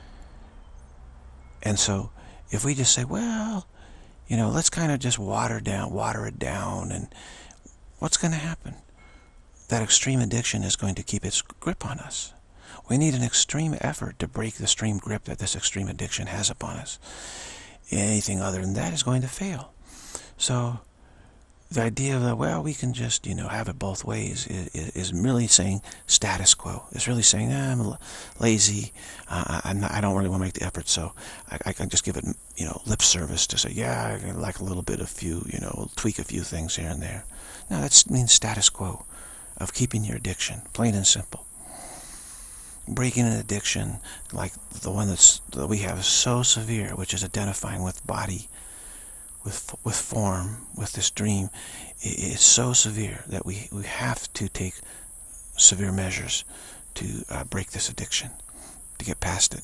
[SPEAKER 1] And so, if we just say, well, you know, let's kind of just water it down, and what's going to happen? That extreme addiction is going to keep its grip on us. We need an extreme effort to break the extreme grip that this extreme addiction has upon us. Anything other than that is going to fail. So the idea that, well, we can just, you know, have it both ways is really saying status quo. It's really saying, I'm lazy, I don't really want to make the effort, so I can just give it, you know, lip service to say, yeah, I like a little bit of tweak a few things here and there. No, that means status quo of keeping your addiction, plain and simple. Breaking an addiction like the one that we have is so severe, which is identifying with body, with form, with this dream, it's so severe that we have to take severe measures to break this addiction, to get past it.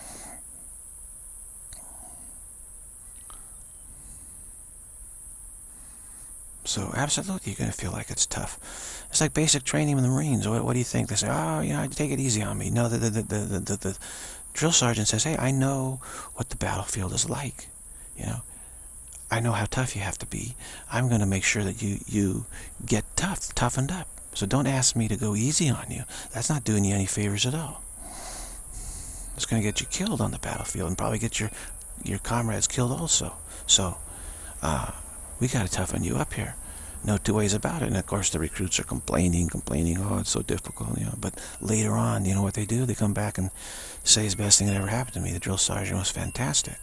[SPEAKER 1] So absolutely, you're going to feel like it's tough. It's like basic training in the Marines. What do you think? They say, oh, you know, take it easy on me. No, the drill sergeant says, hey, I know what the battlefield is like. You know, I know how tough you have to be. I'm going to make sure that you get toughened up. So don't ask me to go easy on you. That's not doing you any favors at all. It's going to get you killed on the battlefield and probably get your comrades killed also. So, we got to toughen you up here. No two ways about it. And of course the recruits are complaining, oh, it's so difficult, you know. But later on, you know what they do? They come back and say it's the best thing that ever happened to me. The drill sergeant was fantastic.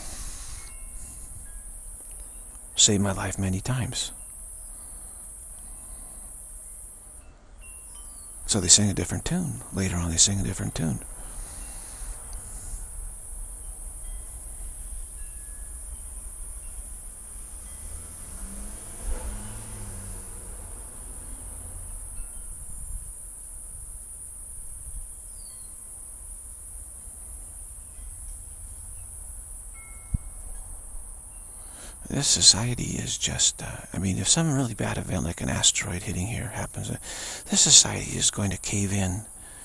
[SPEAKER 1] Saved my life many times. So they sing a different tune. Later on they sing a different tune. This society is just, I mean, if some really bad event like an asteroid hitting here happens, this society is going to cave in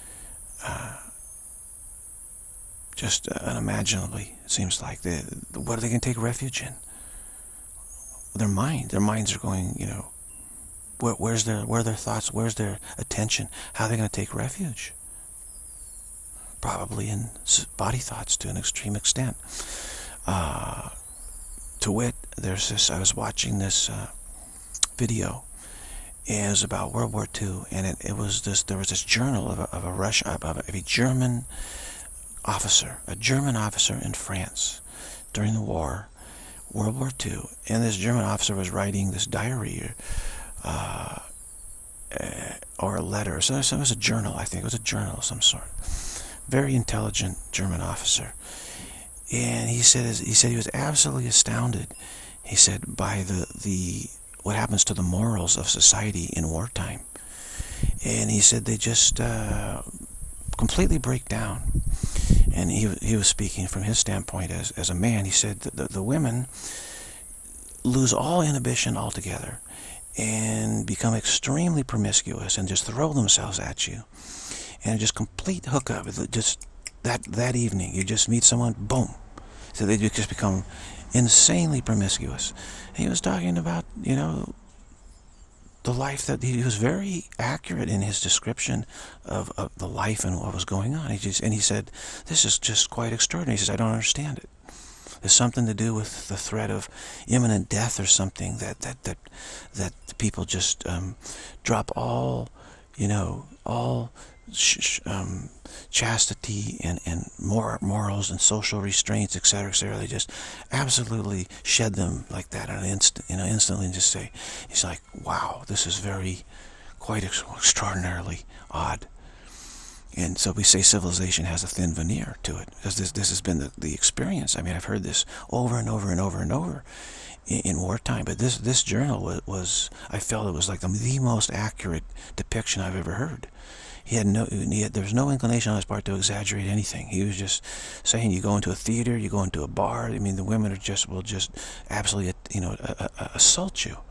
[SPEAKER 1] just unimaginably, it seems like. What are they going to take refuge in? Their mind. Their minds are going, you know, where are their thoughts, where's their attention? How are they going to take refuge? Probably in body thoughts to an extreme extent. To wit, there's this, I was watching this video. It was about World War II, and it was this, there was this journal of a German officer, in France during the war, World War II, and this German officer was writing this diary or a letter. So it was a journal, I think. It was a journal of some sort. Very intelligent German officer. And he said he was absolutely astounded, he said, by the what happens to the morals of society in wartime. And he said they just completely break down. And he was speaking from his standpoint as a man. He said that the women lose all inhibition altogether and become extremely promiscuous and just throw themselves at you. And just complete hookup. Just that evening, you just meet someone, boom. So they just become insanely promiscuous. And he was talking about, you know, the life that he was very accurate in his description of the life and what was going on. He said, this is just quite extraordinary. He says, I don't understand it. There's something to do with the threat of imminent death or something that people just drop all, you know, all chastity and morals and social restraints, etc., etc. They just absolutely shed them like that on an instant, you know, instantly, and just say, he's like, wow, this is quite extraordinarily odd. And so we say civilization has a thin veneer to it, because this has been the experience. I mean, I've heard this over and over and over and over in wartime, but this journal was, I felt it was like the most accurate depiction I've ever heard. There was no inclination on his part to exaggerate anything. He was just saying, you go into a theater, you go into a bar, I mean, the women will just absolutely, you know, assault you.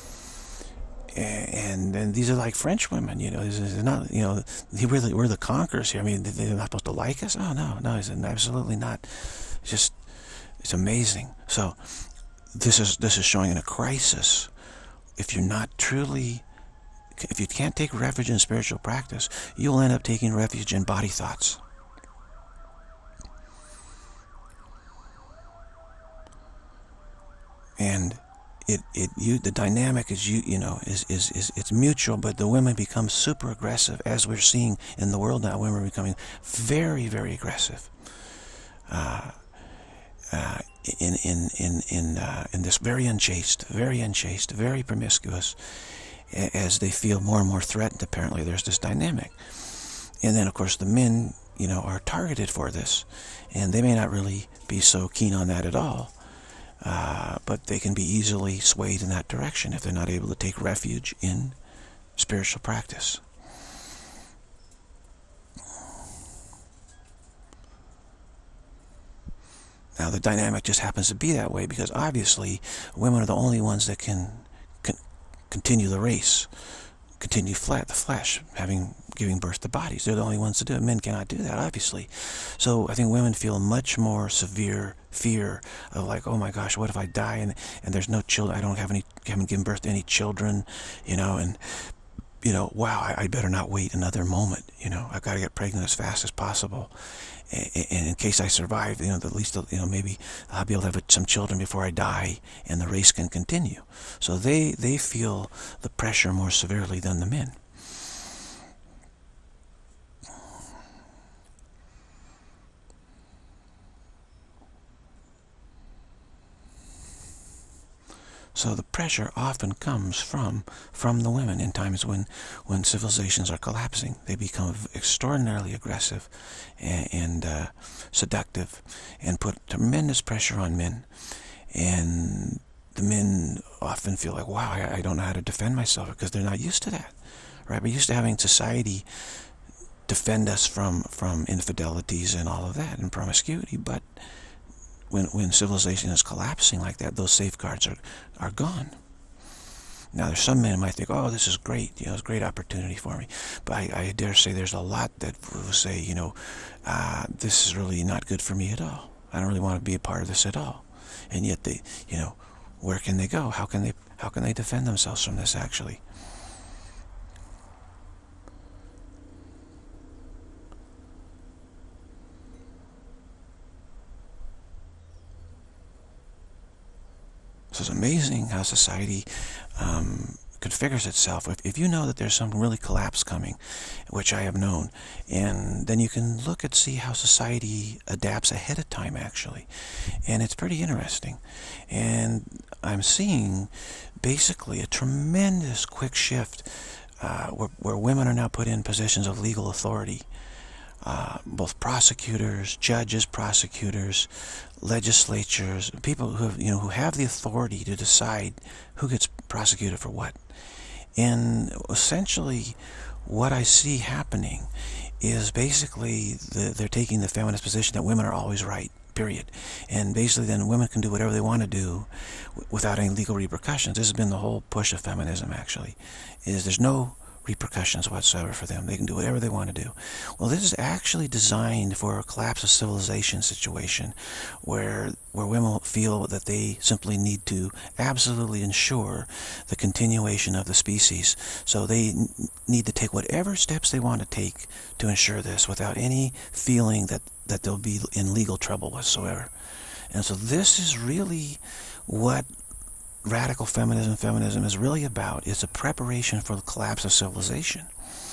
[SPEAKER 1] And these are like French women, you know. They're not, you know, we're the conquerors here. I mean, they're not supposed to like us? Oh, no, he's absolutely not. It's amazing. So this is showing in a crisis. If you're not truly, if you can't take refuge in spiritual practice, you'll end up taking refuge in body thoughts. And the dynamic is, it's mutual, but the women become super aggressive, as we're seeing in the world now. Women are becoming very, very aggressive. In this very unchaste, very promiscuous, as they feel more and more threatened. Apparently, there's this dynamic, and then of course the men, you know, are targeted for this, and they may not really be so keen on that at all. But they can be easily swayed in that direction if they're not able to take refuge in spiritual practice. Now, the dynamic just happens to be that way because obviously women are the only ones that can continue the race, continue the flesh, giving birth to bodies. They're the only ones to do it. Men cannot do that, obviously. So I think women feel much more severe fear of, like, oh my gosh, what if I die and there's no children? I haven't given birth to any children, you know, and you know, wow, I better not wait another moment. You know, I've got to get pregnant as fast as possible. And in case I survive, you know, at least, you know, maybe I'll be able to have some children before I die, and the race can continue. So they feel the pressure more severely than the men. So the pressure often comes from the women in times when civilizations are collapsing. They become extraordinarily aggressive and seductive and put tremendous pressure on men. And the men often feel like, wow, I don't know how to defend myself, because they're not used to that, right? We're used to having society defend us from infidelities and all of that and promiscuity, but when civilization is collapsing like that, those safeguards are gone. Now, there's some men who might think, oh, this is great, it's a great opportunity for me. But I dare say there's a lot that will say, this is really not good for me at all. I don't really want to be a part of this at all. And yet they, where can they go? How can they defend themselves from this, actually? So it's amazing how society configures itself. If you know that there's some really collapse coming, which I have known, and then you can look and see how society adapts ahead of time, actually. And it's pretty interesting. And I'm seeing basically a tremendous quick shift where women are now put in positions of legal authority. Both prosecutors, judges, prosecutors, legislatures, people who have the authority to decide who gets prosecuted for what. And essentially, what I see happening is basically they're taking the feminist position that women are always right, period. And basically then women can do whatever they want to do without any legal repercussions. This has been the whole push of feminism, actually, is there's no repercussions whatsoever for them. They can do whatever they want to do. Well, this is actually designed for a collapse of civilization situation where women feel that they simply need to absolutely ensure the continuation of the species. So they need to take whatever steps they want to take to ensure this without any feeling that they'll be in legal trouble whatsoever. And so this is really what radical feminism is really about. It's a preparation for the collapse of civilization.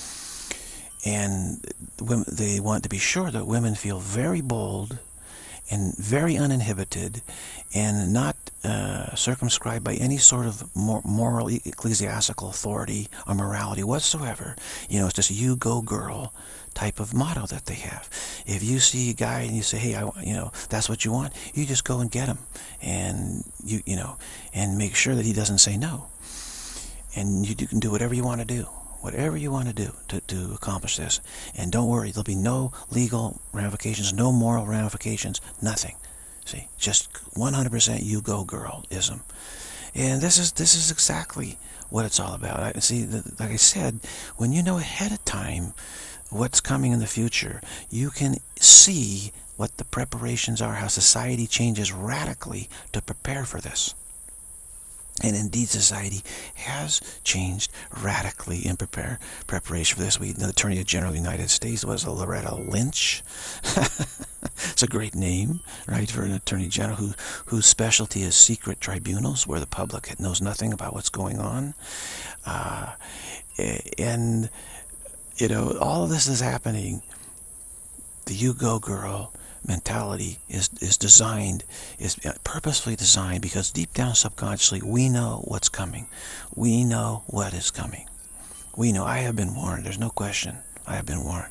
[SPEAKER 1] And they want to be sure that women feel very bold and very uninhibited and not circumscribed by any sort of moral ecclesiastical authority or morality whatsoever. It's just a you go girl type of motto that they have. If you see a guy and you say, hey, that's what you want, you just go and get him, and and make sure that he doesn't say no. And you can do whatever you want to do, to accomplish this. And don't worry, there'll be no legal ramifications, no moral ramifications, nothing. See, just 100% you go girl-ism. And this is exactly what it's all about. Like I said, when you know ahead of time what's coming in the future, you can see what the preparations are, how society changes radically to prepare for this. And indeed, society has changed radically in preparation for this. The Attorney General of the United States was Loretta Lynch. It's a great name, right, for an Attorney General whose specialty is secret tribunals where the public knows nothing about what's going on. And all of this is happening. The you go girl mentality is purposefully designed because deep down subconsciously we know what's coming. We know what is coming. We know. I have been warned. There's no question. I have been warned.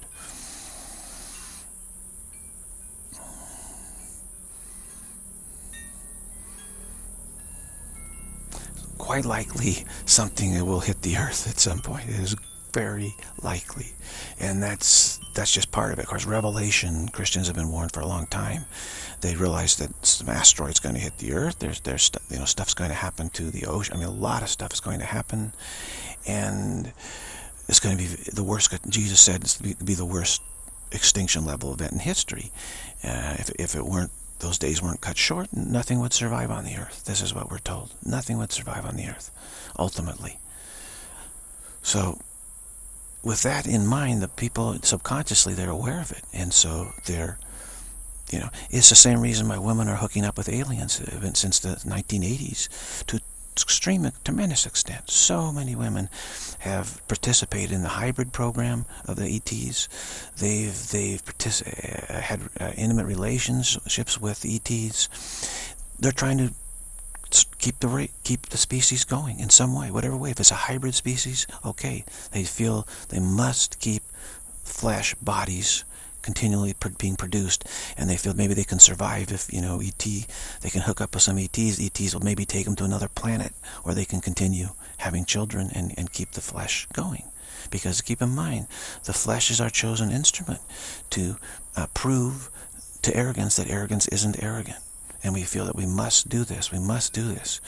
[SPEAKER 1] Quite likely something that will hit the earth at some point. It is very likely, and that's just part of it. Of course, Revelation, Christians have been warned for a long time. They realize that some asteroid's going to hit the earth. There's stuff's going to happen to the ocean. A lot of stuff is going to happen, and it's going to be the worst. Jesus said it's going to be the worst extinction level event in history. If it weren't, those days weren't cut short, nothing would survive on the earth. This is what we're told. Nothing would survive on the earth, ultimately. So, with that in mind, the people subconsciously, they're aware of it, and so they're, it's the same reason why women are hooking up with aliens since the 1980s to extreme, tremendous extent. So many women have participated in the hybrid program of the ETs. They've had intimate relationships with ETs. They're trying to keep the species going in some way, whatever way. If it's a hybrid species, okay. They feel they must keep flesh bodies continually being produced, and they feel maybe they can survive if, they can hook up with some ETs. ETs will maybe take them to another planet where they can continue having children and keep the flesh going. Because keep in mind, the flesh is our chosen instrument to prove to arrogance that arrogance isn't arrogant. And we feel that we must do this, we must do this.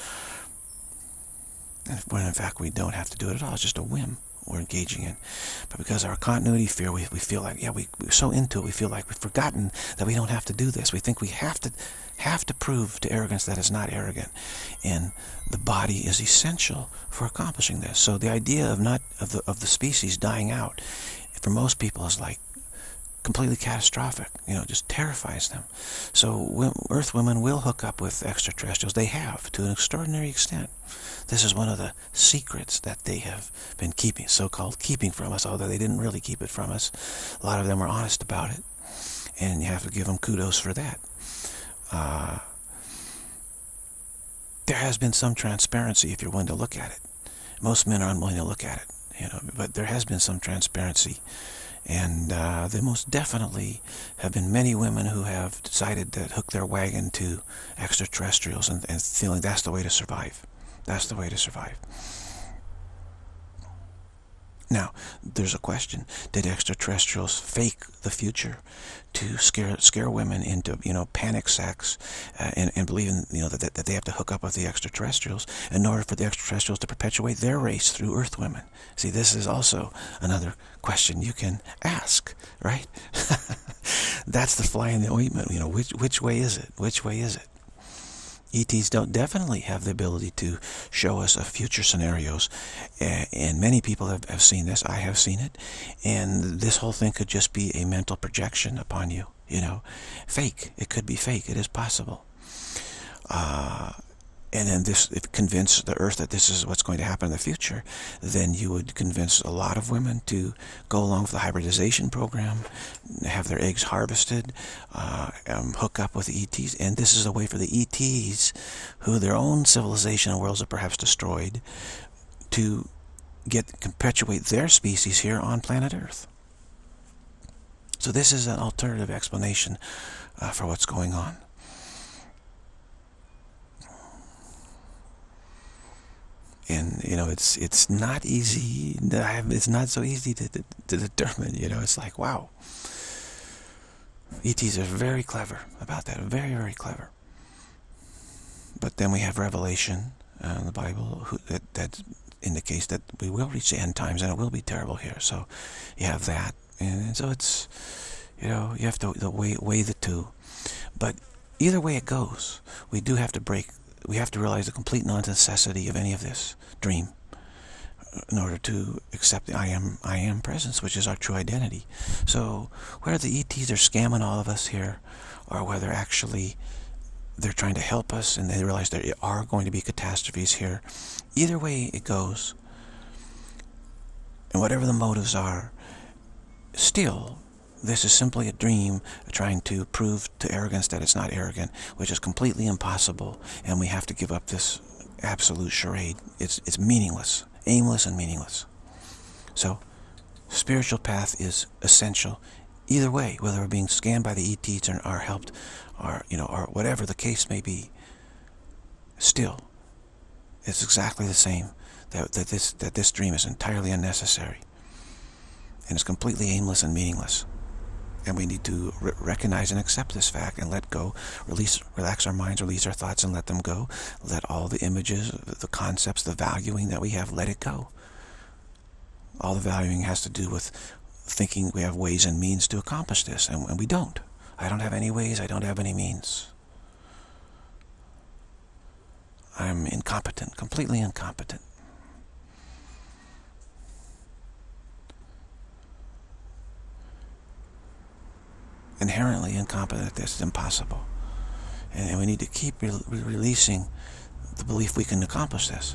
[SPEAKER 1] When in fact we don't have to do it at all. It's just a whim we're engaging in. But because of our continuity fear, we feel like, yeah, we're so into it, we feel like we've forgotten that we don't have to do this. We think we have to prove to arrogance that it's not arrogant. And the body is essential for accomplishing this. So the idea of the species dying out, for most people, is like completely catastrophic. Just terrifies them. So Earth women will hook up with extraterrestrials. They have, to an extraordinary extent. This is one of the secrets that they have been keeping, so-called keeping from us, although they didn't really keep it from us. A lot of them were honest about it, and you have to give them kudos for that. There has been some transparency if you're willing to look at it. Most men are unwilling to look at it, but there has been some transparency. And there most definitely have been many women who have decided to hook their wagon to extraterrestrials and feeling that's the way to survive. That's the way to survive. Now, there's a question. Did extraterrestrials fake the future to scare women into, panic sex and believing, that they have to hook up with the extraterrestrials in order for the extraterrestrials to perpetuate their race through Earth women? See, this is also another question you can ask, right? That's the fly in the ointment. Which way is it? Which way is it? ETs don't definitely have the ability to show us future scenarios, and many people have seen this. I have seen it, and this whole thing could just be a mental projection upon you. Fake. It could be fake. It is possible. And then if convince the Earth that this is what's going to happen in the future, then you would convince a lot of women to go along with the hybridization program, have their eggs harvested, hook up with the ETs. And this is a way for the ETs, who their own civilization and worlds are perhaps destroyed, to perpetuate their species here on planet Earth. So this is an alternative explanation for what's going on. And, it's not easy. It's not so easy to determine, It's like, wow. ETs are very clever about that. Very, very clever. But then we have Revelation in the Bible that indicates that we will reach the end times and it will be terrible here. So you have that. And so it's, you have to weigh the two. But either way it goes, we do have to we have to realize the complete non-necessity of any of this dream in order to accept the I am presence, which is our true identity. So whether the ETs are scamming all of us here, or whether actually they're trying to help us and they realize there are going to be catastrophes here, either way it goes, and whatever the motives are, still, this is simply a dream trying to prove to arrogance that it's not arrogant, which is completely impossible, and we have to give up this absolute charade. It's meaningless, aimless and meaningless. So, spiritual path is essential. Either way, whether we're being scammed by the ETs or are helped, or or whatever the case may be, still, it's exactly the same. That this dream is entirely unnecessary, and it's completely aimless and meaningless. And we need to recognize and accept this fact and let go, relax our minds, release our thoughts and let them go. Let all the images, the concepts, the valuing that we have, let it go. All the valuing has to do with thinking we have ways and means to accomplish this, and we don't. I don't have any ways, I don't have any means. I'm incompetent, completely incompetent. Inherently incompetent at this. Is impossible. And we need to keep releasing the belief we can accomplish this.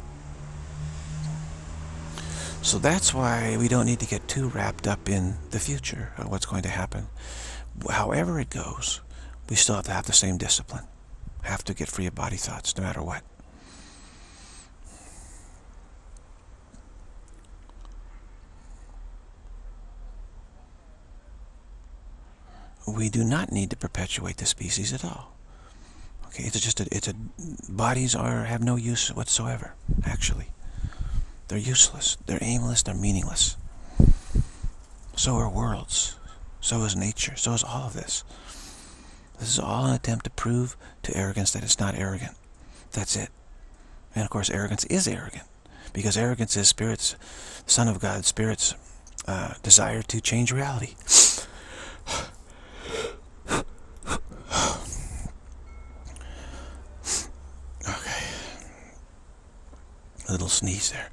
[SPEAKER 1] So that's why we don't need to get too wrapped up in the future of what's going to happen. However it goes, we still have to have the same discipline. Have to get free of body thoughts no matter what. We do not need to perpetuate the species at all. Okay, bodies have no use whatsoever, actually. They're useless, they're aimless, they're meaningless. So are worlds, so is nature, so is all of this. This is all an attempt to prove to arrogance that it's not arrogant. That's it. And of course, arrogance is arrogant, because arrogance is Spirit's, Son of God, Spirit's desire to change reality. Okay. A little sneeze there.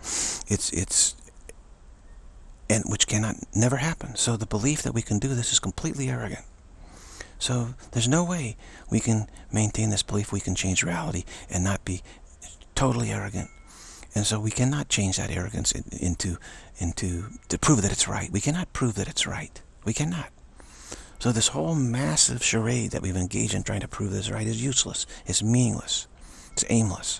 [SPEAKER 1] And which cannot never happen. So the belief that we can do this is completely arrogant. So there's no way we can maintain this belief we can change reality and not be totally arrogant. And so we cannot change that arrogance to prove that it's right. We cannot prove that it's right. We cannot. So this whole massive charade that we've engaged in trying to prove this right is useless. It's meaningless. It's aimless.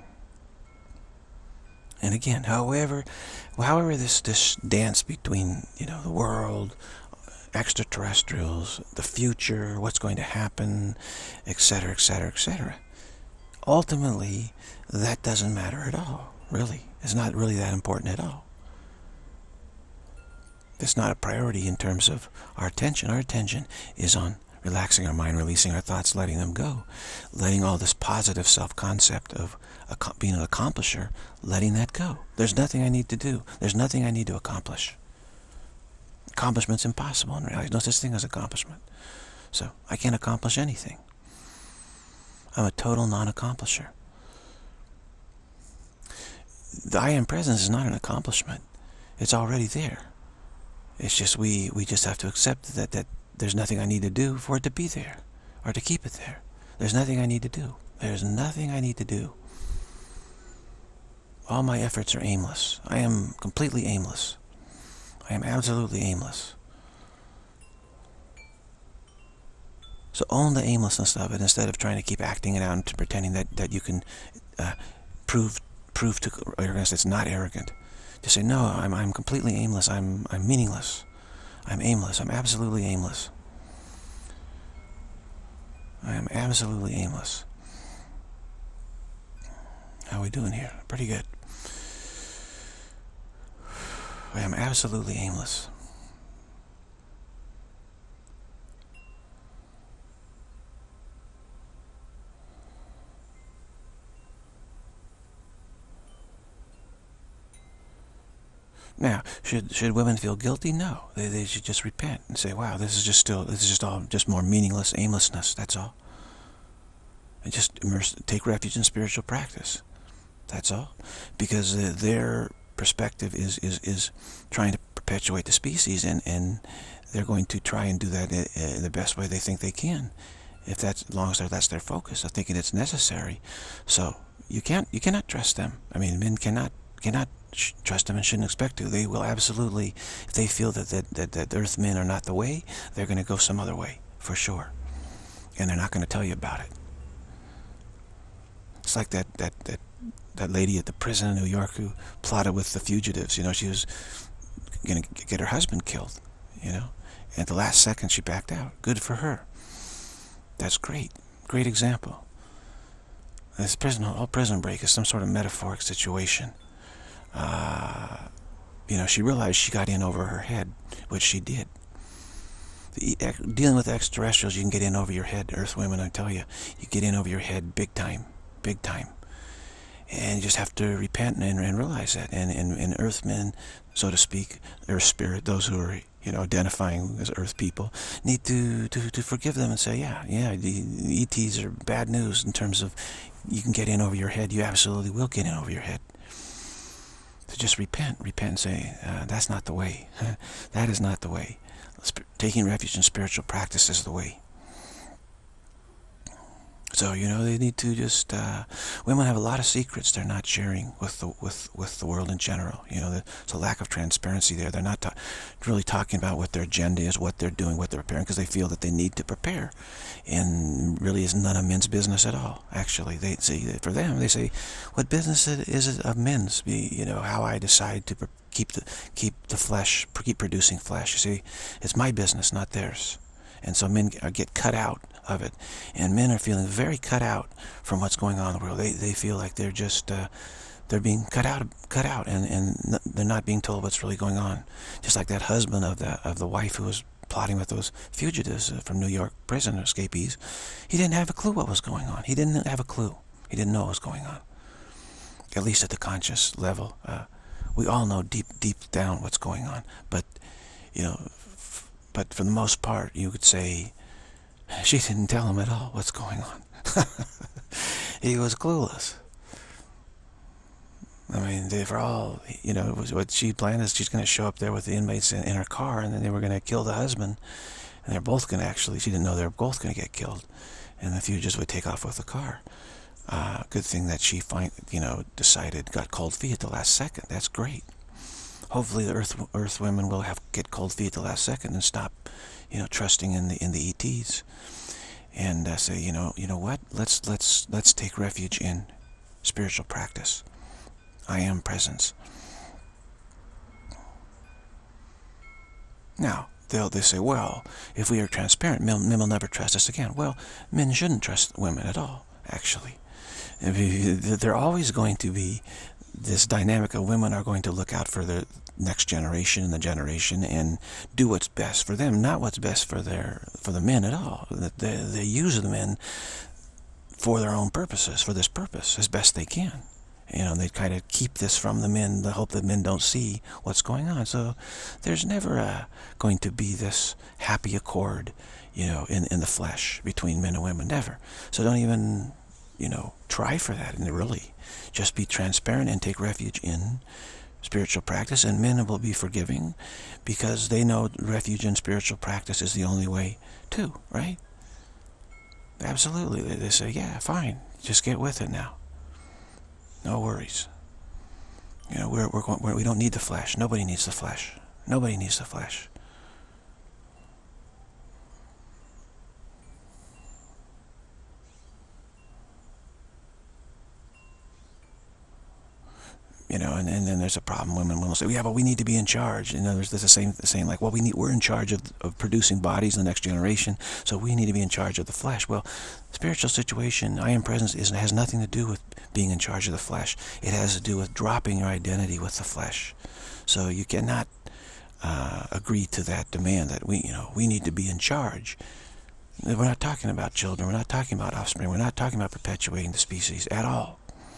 [SPEAKER 1] And again, however this dance between, the world, extraterrestrials, the future, what's going to happen, etc., etc., etc. Ultimately, that doesn't matter at all, really. It's not really that important at all. It's not a priority in terms of our attention. Our attention is on relaxing our mind, releasing our thoughts, letting them go. Letting all this positive self-concept of being an accomplisher, letting that go. There's nothing I need to do. There's nothing I need to accomplish. Accomplishment's impossible in reality. There's no such thing as accomplishment. So I can't accomplish anything. I'm a total non-accomplisher. The I Am Presence is not an accomplishment. It's already there. It's just we just have to accept that there's nothing I need to do for it to be there, or to keep it there. There's nothing I need to do. There's nothing I need to do. All my efforts are aimless. I am completely aimless. I am absolutely aimless. So own the aimlessness of it instead of trying to keep acting it out and pretending that you can prove to arrogance it's not arrogant. Just say, no, I'm completely aimless. I'm meaningless. I'm aimless. I'm absolutely aimless. I am absolutely aimless. How are we doing here? Pretty good. I am absolutely aimless. Now, should women feel guilty? No. They should just repent and say, wow, this is just all more meaningless aimlessness. That's all. And just take refuge in spiritual practice. That's all. Because their perspective is trying to perpetuate the species, and they're going to try and do that the best way they think they can, as long as that's their focus. I think it's necessary. So you cannot trust them. I mean, men cannot trust them and shouldn't expect to. They will absolutely, if they feel that Earth men are not the way, they're going to go some other way for sure, and they're not going to tell you about it. It's like that lady at the prison in New York who plotted with the fugitives. She was going to get her husband killed. At the last second she backed out. Good for her. That's great. Great example. This whole prison break is some sort of metaphoric situation. She realized she got in over her head, which she did. Dealing with extraterrestrials, you can get in over your head. Earth women, I tell you, you get in over your head big time. Big time. And you just have to repent and realize that. And Earth men, so to speak, Earth spirit, those who are identifying as Earth people, need to forgive them and say, yeah, the ETs are bad news in terms of you can get in over your head. You absolutely will get in over your head. So just repent and say, that's not the way. That is not the way. Taking refuge in spiritual practice is the way. So they need to just. Women have a lot of secrets they're not sharing with the world in general. There's a lack of transparency there. They're not really talking about what their agenda is, what they're doing, what they're preparing, because they feel that they need to prepare, and really is none of men's business at all. Actually, they say, what business is it of men's? How I decide to keep producing flesh. You see, it's my business, not theirs. And so men get cut out of it, and men are feeling very cut out from what's going on in the world. They feel like they're just they're being cut out, and they're not being told what's really going on. Just like that husband of the wife who was plotting with those fugitives from New York prison escapees, he didn't have a clue what was going on. He didn't have a clue. He didn't know what was going on. At least at the conscious level. We all know deep down what's going on. But, you know, but for the most part, you could say, she didn't tell him at all what's going on. He was clueless. I mean, they were all, you know, what she planned is she's going to show up there with the inmates in her car, and then they were going to kill the husband. And they're both going to actually, she didn't know they were both going to get killed. And the fugitives would take off with the car. Good thing that she, decided, got cold feet at the last second. That's great. Hopefully the Earth women will get cold feet at the last second and stop, trusting in the ETs. And say, you know what? Let's take refuge in spiritual practice. I am presence. Now, they say, well, if we are transparent, men will never trust us again. Well, men shouldn't trust women at all, actually. They're always going to be this dynamic of women are going to look out for the next generation and the generation and do what's best for them, not what's best for the men at all. They use the men for their own purposes, for this purpose, as best they can. They kind of keep this from the men, the hope that men don't see what's going on. So there's never going to be this happy accord, in the flesh between men and women, never. So don't even, try for that, and really just be transparent and take refuge in spiritual practice, and men will be forgiving because they know refuge in spiritual practice is the only way too, right? Absolutely. They say, yeah, fine, just get with it now. No worries. We don't need the flesh. Nobody needs the flesh. Nobody needs the flesh. And then there's a problem. Women will say, yeah, but we need to be in charge. There's the same like, well, we're in charge of producing bodies in the next generation, so we need to be in charge of the flesh. Well, spiritual situation, I am presence, has nothing to do with being in charge of the flesh. It has to do with dropping your identity with the flesh. So you cannot agree to that demand that we need to be in charge. We're not talking about children. We're not talking about offspring. We're not talking about perpetuating the species at all.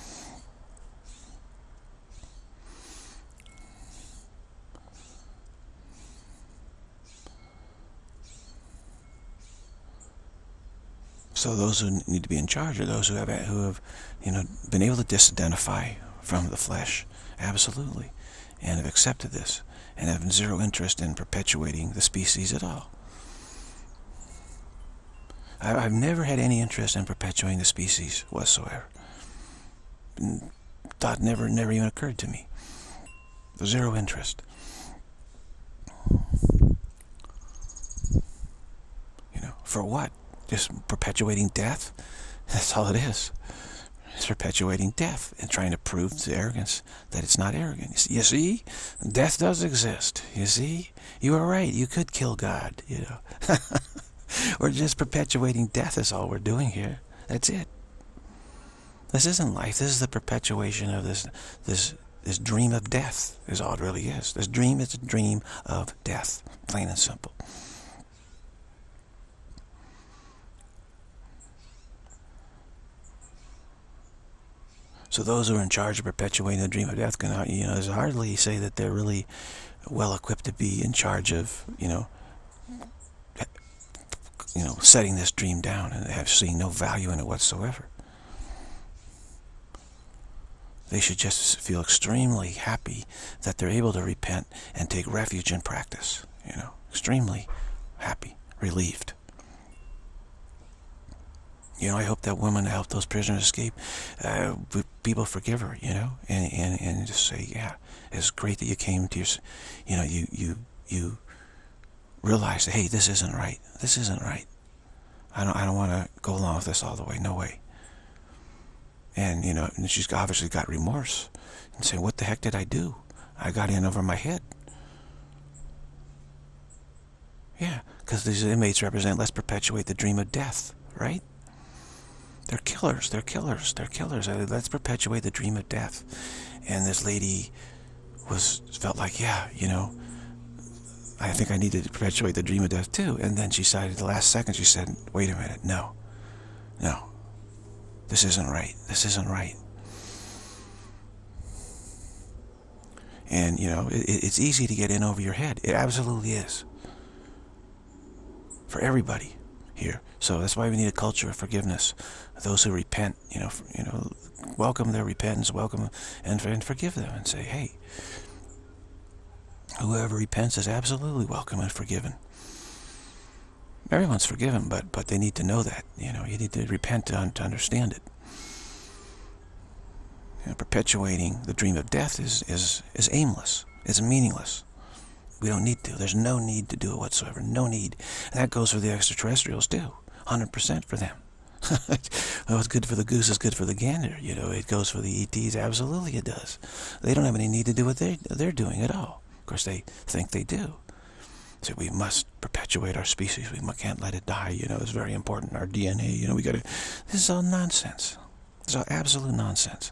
[SPEAKER 1] So those who need to be in charge are those who have been able to disidentify from the flesh, absolutely, and have accepted this, and have zero interest in perpetuating the species at all. I've never had any interest in perpetuating the species whatsoever. Thought never even occurred to me. Zero interest. For what? Just perpetuating death? That's all it is. It's perpetuating death and trying to prove to arrogance that it's not arrogant. You see? Death does exist. You see? You are right. You could kill God, We're just perpetuating death is all we're doing here. That's it. This isn't life. This is the perpetuation of this dream of death is all it really is. This dream is a dream of death. Plain and simple. So those who are in charge of perpetuating the dream of death can, hardly say that they're really well equipped to be in charge of, setting this dream down and have seen no value in it whatsoever. They should just feel extremely happy that they're able to repent and take refuge in practice. Extremely happy, relieved. I hope that woman helped those prisoners escape. People forgive her, and just say, yeah, it's great that you came to you realize that, hey, this isn't right. This isn't right. I don't want to go along with this all the way. No way. And, and she's obviously got remorse and say, what the heck did I do? I got in over my head. Yeah, because these inmates represent, let's perpetuate the dream of death, right? They're killers. They're killers. They're killers. Let's perpetuate the dream of death. And this lady felt like, yeah, I think I needed to perpetuate the dream of death too. And then she decided at the last second, she said, wait a minute, no, this isn't right. This isn't right. And, you know, it's easy to get in over your head. It absolutely is. For everybody here. So that's why we need a culture of forgiveness. Those who repent, welcome their repentance, welcome and forgive them and say, hey, whoever repents is absolutely welcome and forgiven. Everyone's forgiven, but they need to know that. You need to repent to understand it. Perpetuating the dream of death is aimless. It's meaningless. We don't need to. There's no need to do it whatsoever. No need. And that goes for the extraterrestrials too. 100% for them. What's good for the goose is good for the gander. It goes for the ETs. Absolutely it does. They don't have any need to do what they're doing at all. Of course, they think they do. So we must perpetuate our species. We can't let it die. It's very important. Our DNA, we got to... This is all nonsense. It's all absolute nonsense.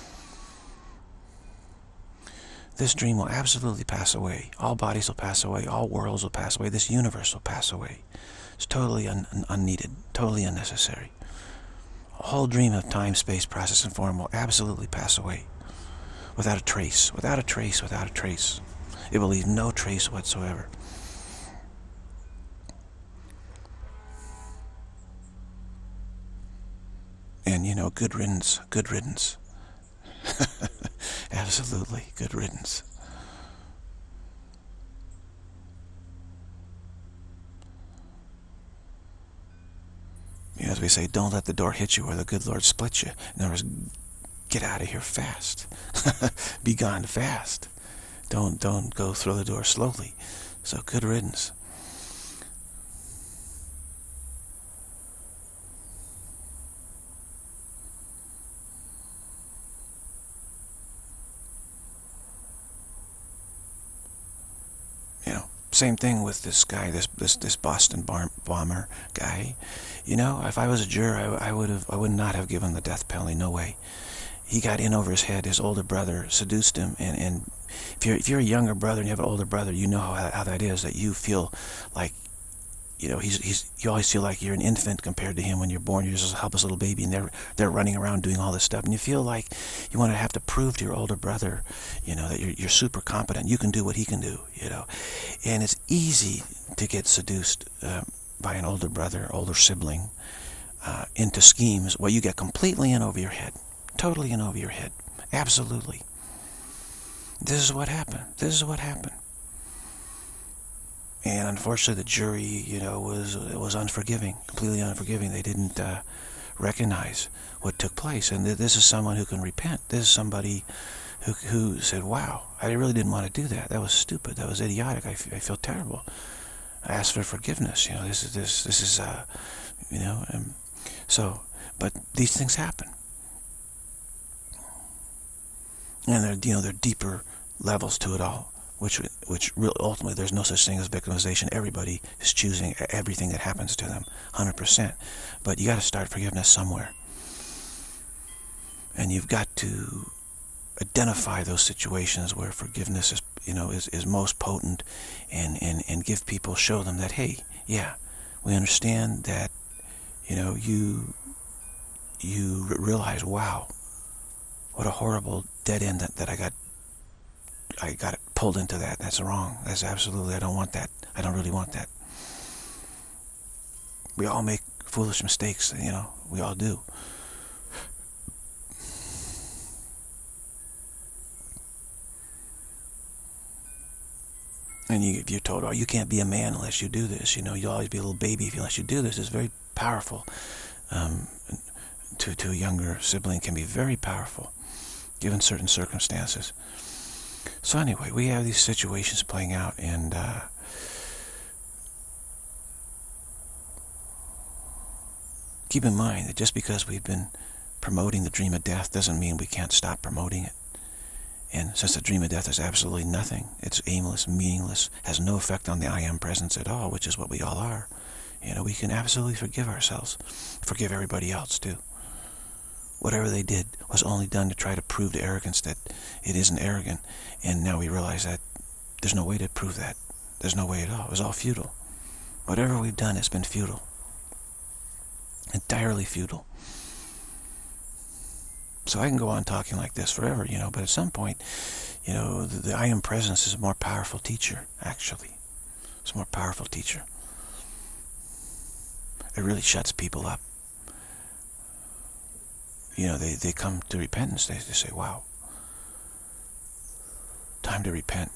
[SPEAKER 1] This dream will absolutely pass away. All bodies will pass away. All worlds will pass away. This universe will pass away. It's totally unneeded. Totally unnecessary. A whole dream of time, space, process, and form will absolutely pass away. Without a trace. Without a trace. Without a trace. It will leave no trace whatsoever. And, good riddance. Good riddance. Absolutely. Good riddance. As we say, don't let the door hit you or the good Lord split you. In other words, get out of here fast. Be gone fast. Don't go through the door slowly. So good riddance. Same thing with this guy, this Boston bomber guy. If I was a juror, I would not have given the death penalty. No way. He got in over his head. His older brother seduced him, and if you're a younger brother and you have an older brother, you know how that is. That you feel like, you always feel like you're an infant compared to him when you're born. You're just a helpless little baby, and they're running around doing all this stuff, and you feel like you want to have to prove to your older brother, that you're super competent. You can do what he can do, and it's easy to get seduced by an older brother, older sibling, into schemes where you get completely in over your head, totally in over your head, absolutely. This is what happened. This is what happened. And unfortunately, the jury, was unforgiving, completely unforgiving. They didn't recognize what took place. And this is someone who can repent. This is somebody who said, wow, I really didn't want to do that. That was stupid. That was idiotic. I feel terrible. I asked for forgiveness. This is so, but these things happen. And there are deeper levels to it all. Which really, ultimately, there's no such thing as victimization. Everybody is choosing everything that happens to them, 100%. But you got to start forgiveness somewhere, and you've got to identify those situations where forgiveness is most potent, and give people, show them that, hey, yeah, we understand that, you realize, wow, what a horrible dead end that I got pulled into that. That's wrong. That's absolutely, I don't want that. I don't really want that. We all make foolish mistakes, we all do. And you're told, oh, you can't be a man unless you do this. You'll always be a little baby unless you do this. It's very powerful. To a younger sibling can be very powerful, given certain circumstances. So anyway, we have these situations playing out, and keep in mind that just because we've been promoting the dream of death doesn't mean we can't stop promoting it. And since the dream of death is absolutely nothing, it's aimless, meaningless, has no effect on the I am presence at all, which is what we all are, we can absolutely forgive ourselves, forgive everybody else too. Whatever they did was only done to try to prove to arrogance that it isn't arrogant, and now we realize that there's no way to prove that. There's no way at all. It was all futile. Whatever we've done has been futile. Entirely futile. So I can go on talking like this forever, but at some point, the I Am Presence is a more powerful teacher, actually. It's a more powerful teacher. It really shuts people up. They come to repentance. They say, wow, time to repent,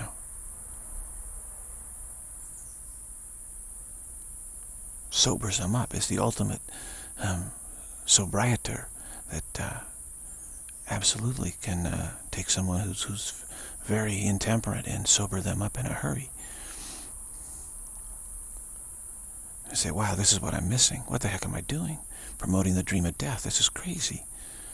[SPEAKER 1] Sobers them up. It's the ultimate sobriator that absolutely can take someone who's very intemperate and sober them up in a hurry. I say, wow, this is what I'm missing. What the heck am I doing? Promoting the dream of death. This is crazy.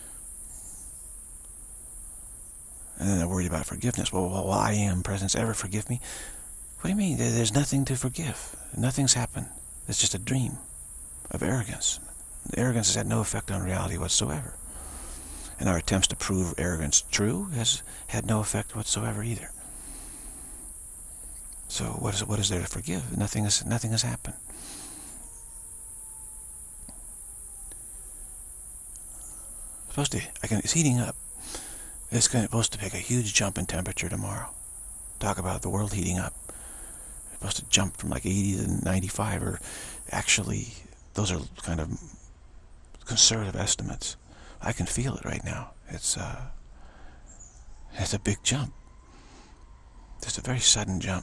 [SPEAKER 1] And then they're worried about forgiveness. Well, will I Am Presence ever forgive me? What do you mean? There's nothing to forgive. Nothing's happened. It's just a dream of arrogance. The arrogance has had no effect on reality whatsoever. And our attempts to prove arrogance true has had no effect whatsoever either. So what is there to forgive? Nothing has happened. It's heating up. It's supposed to take a huge jump in temperature tomorrow. Talk about the world heating up. It's supposed to jump from like 80 to 95, or actually, those are kind of conservative estimates. I can feel it right now. It's a big jump. Just a very sudden jump.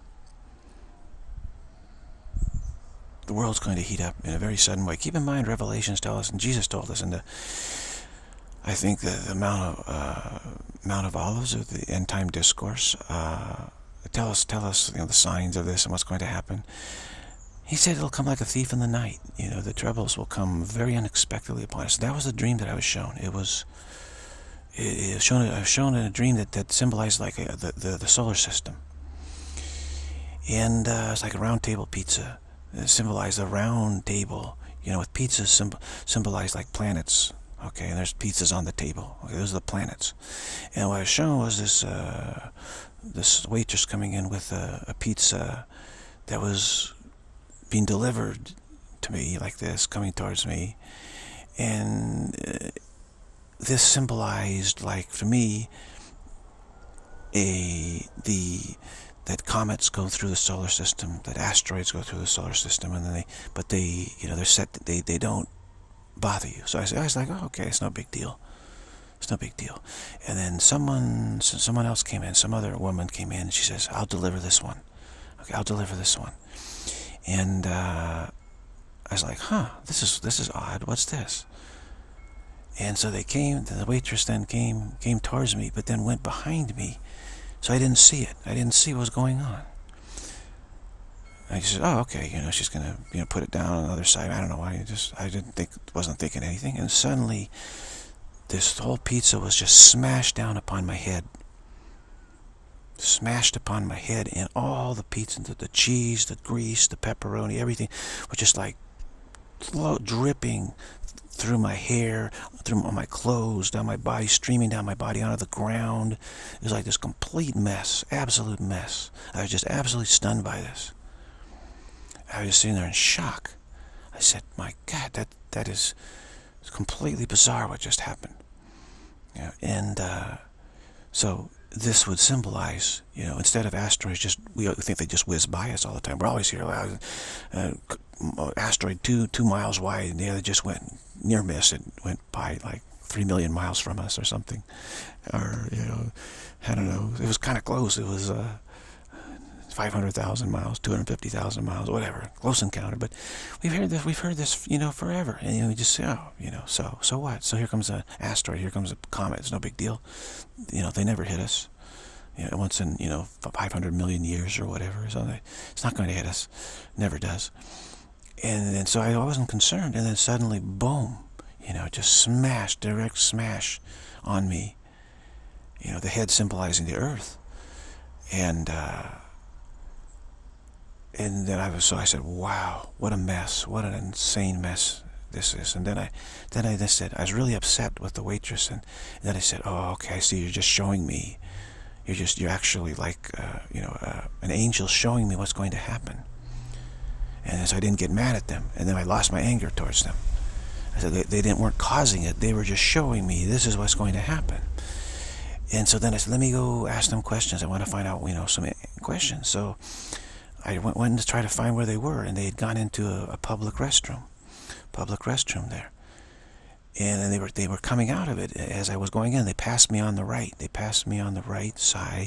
[SPEAKER 1] The world's going to heat up in a very sudden way. Keep in mind, Revelations tell us, and Jesus told us, and I think the Mount of Olives, or the end time discourse, tell us the signs of this and what's going to happen. He said it'll come like a thief in the night. The troubles will come very unexpectedly upon us. That was the dream that I was shown. I was shown in a dream that symbolized like the solar system, and it's like a round table pizza. It symbolized a round table, with pizzas symbolized like planets. Okay, and there's pizzas on the table. Okay, those are the planets. And what I was shown was this waitress coming in with a pizza that was being delivered to me like this, coming towards me. And this symbolized, like, for me, that comets go through the solar system, that asteroids go through the solar system, and then they're set. They don't bother you. So I was like, oh, okay, it's no big deal. It's no big deal. And then someone else came in. Some other woman came in, and she says, I'll deliver this one. Okay, I'll deliver this one. And I was like, huh, this is odd. What's this? And so they came. The waitress then came towards me, but then went behind me. So I didn't see it. I didn't see what was going on. I just said, oh, okay, she's gonna, put it down on the other side. I don't know why. Wasn't thinking anything. And suddenly, this whole pizza was just smashed down upon my head. Smashed upon my head, and all the pizza, the cheese, the grease, the pepperoni, everything was just like dripping through my hair, through my clothes, down my body, streaming down my body onto the ground. It was like this complete mess, absolute mess. I was just absolutely stunned by this. I was just sitting there in shock. I said, my God, that is completely bizarre what just happened. And so this would symbolize, instead of asteroids, we think they just whiz by us all the time. We're always here, asteroid 2 miles wide, and they just went near miss. It went by like 3 million miles from us or something. Or, I don't know. It was kind of close. It was 500,000 miles, 250,000 miles, whatever. Close encounter. But we've heard this, forever. And we just say, oh, so what? So here comes an asteroid, here comes a comet. It's no big deal. They never hit us. Once in, 500 million years or whatever. So it's not going to hit us. Never does. And so I wasn't concerned. And then suddenly, boom, just direct smash on me. The head symbolizing the earth. And then I said, wow, what a mess, what an insane mess this is. And then I just said, I was really upset with the waitress, and then I said, oh, okay, I see, you're just showing me, You're actually like, an angel showing me what's going to happen. And so I didn't get mad at them, and then I lost my anger towards them. I said they weren't causing it; they were just showing me this is what's going to happen. And so then I said, let me go ask them questions. I want to find out, some questions. So I went to try to find where they were, and they had gone into a public restroom there. And then they were coming out of it as I was going in. They passed me on the right. They passed me on the right side.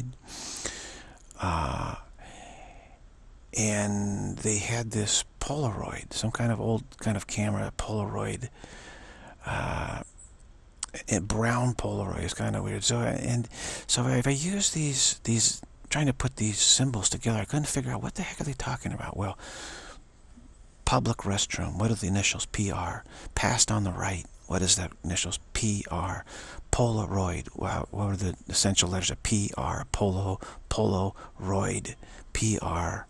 [SPEAKER 1] And they had this Polaroid, some kind of old kind of camera, Polaroid, a brown Polaroid. It's kind of weird. So if I use these, trying to put these symbols together, I couldn't figure out what the heck are they talking about. Well, public restroom, what are the initials? PR. Passed on the right, what is that initials? PR. Polaroid, what were the essential letters of PR? Polaroid, PR.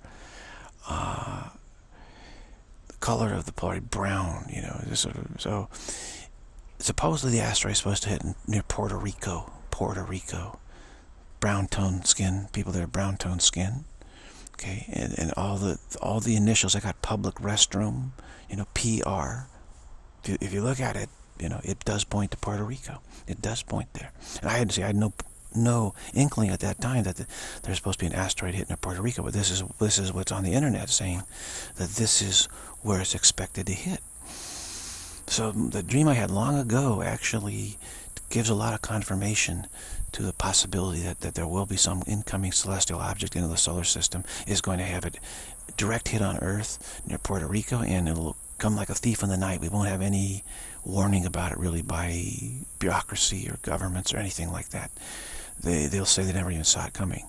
[SPEAKER 1] The color of the Polaroid, brown, so supposedly the asteroid is supposed to hit near Puerto Rico. Brown tone skin, people there, brown tone skin. Okay, and all the initials, I got public restroom, PR. If you look at it, it does point to Puerto Rico. It does point there. And I had no inkling at that time that there's supposed to be an asteroid hitting Puerto Rico, but this is what's on the internet saying that this is where it's expected to hit. So the dream I had long ago actually gives a lot of confirmation to the possibility that there will be some incoming celestial object into the solar system, is going to have a direct hit on Earth near Puerto Rico, and it'll come like a thief in the night. We won't have any warning about it really by bureaucracy or governments or anything like that. They'll say they never even saw it coming.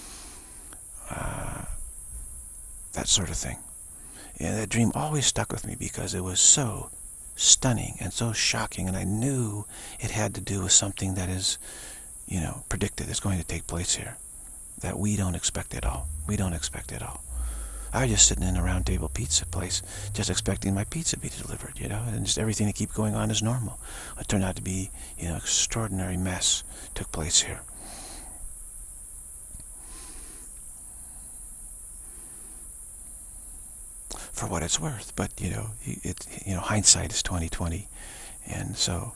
[SPEAKER 1] That sort of thing. And that dream always stuck with me because it was so stunning and so shocking, and I knew it had to do with something that is, predicted is going to take place here, that we don't expect at all. We don't expect at all. I was just sitting in a round table pizza place, just expecting my pizza to be delivered, and just everything to keep going on as normal. It turned out to be, extraordinary mess took place here. For what it's worth, but hindsight is 20/20, and so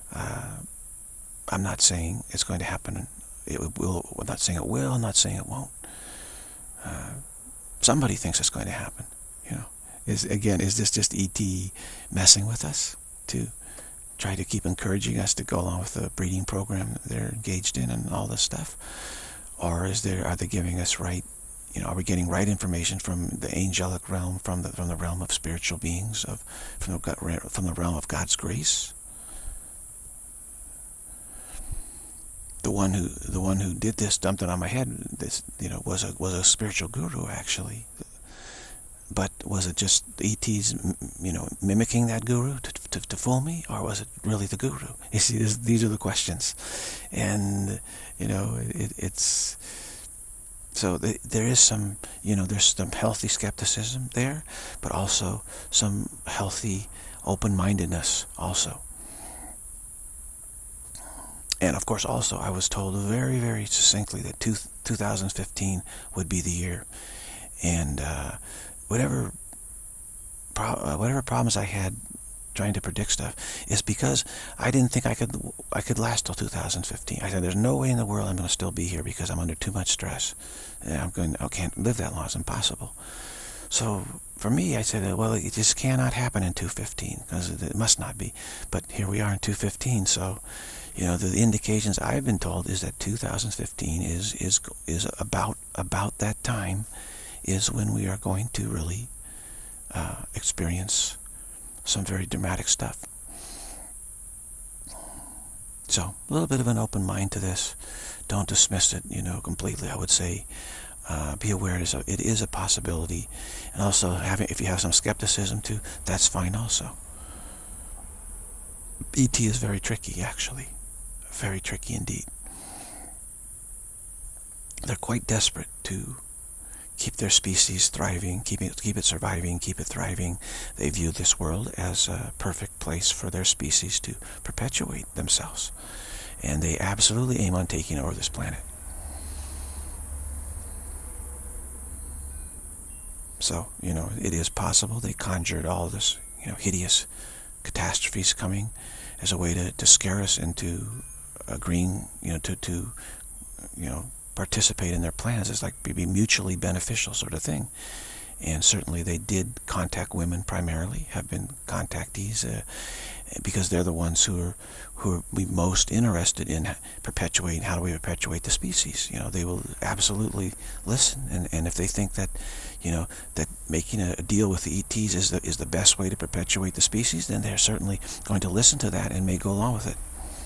[SPEAKER 1] I'm not saying it's going to happen. It will. I'm not saying it will. I'm not saying it won't. Somebody thinks it's going to happen. Is this just ET messing with us to try to keep encouraging us to go along with the breeding program they're engaged in and all this stuff, or are they giving us right? Are we getting right information from the angelic realm, from the realm of spiritual beings, from the realm of God's grace? The one who did this, dumped it on my head. This, was a spiritual guru actually. But was it just ETs, mimicking that guru to fool me, or was it really the guru? You see, these are the questions, and it's. So there is some, there's some healthy skepticism there, but also some healthy open-mindedness also. And of course also I was told very, very succinctly that 2015 would be the year. And whatever problems I had trying to predict stuff is because I didn't think I could last till 2015. I said, there's no way in the world I'm going to still be here because I'm under too much stress. I can't live that long. It's impossible. So for me, I said, well, it just cannot happen in 2015 because it must not be. But here we are in 2015. So, the indications I've been told is that 2015 is about that time is when we are going to really experience some very dramatic stuff. So, a little bit of an open mind to this. Don't dismiss it, completely. I would say be aware it is a possibility. And also, if you have some skepticism too, that's fine also. ET is very tricky, actually. Very tricky indeed. They're quite desperate to keep their species thriving, keep it surviving, keep it thriving. They view this world as a perfect place for their species to perpetuate themselves. And they absolutely aim on taking over this planet. So, it is possible they conjured all this, hideous catastrophes coming as a way to scare us into agreeing, to participate in their plans. It's like be mutually beneficial sort of thing. And certainly they did contact women primarily, have been contactees, because they're the ones who are we most interested in perpetuating. How do we perpetuate the species? They will absolutely listen, and if they think that, that making a deal with the ETs is the best way to perpetuate the species, then they're certainly going to listen to that and may go along with it.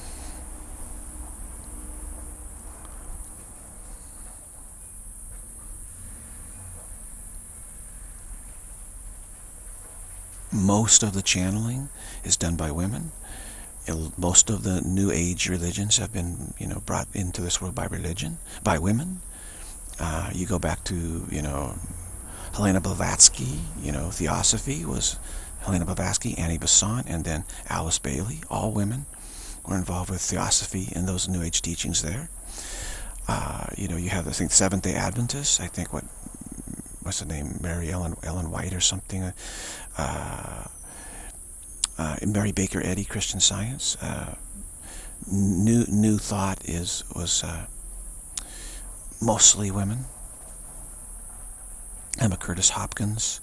[SPEAKER 1] Most of the channeling is done by women. Most of the New Age religions have been, brought into this world by women. You go back to, Helena Blavatsky, Theosophy was Helena Blavatsky, Annie Besant, and then Alice Bailey. All women were involved with Theosophy and those New Age teachings there. You have, I think, Seventh-day Adventists. I think what's the name? Mary Ellen White or something. Mary Baker Eddy, Christian Science. New Thought was mostly women. Emma Curtis Hopkins.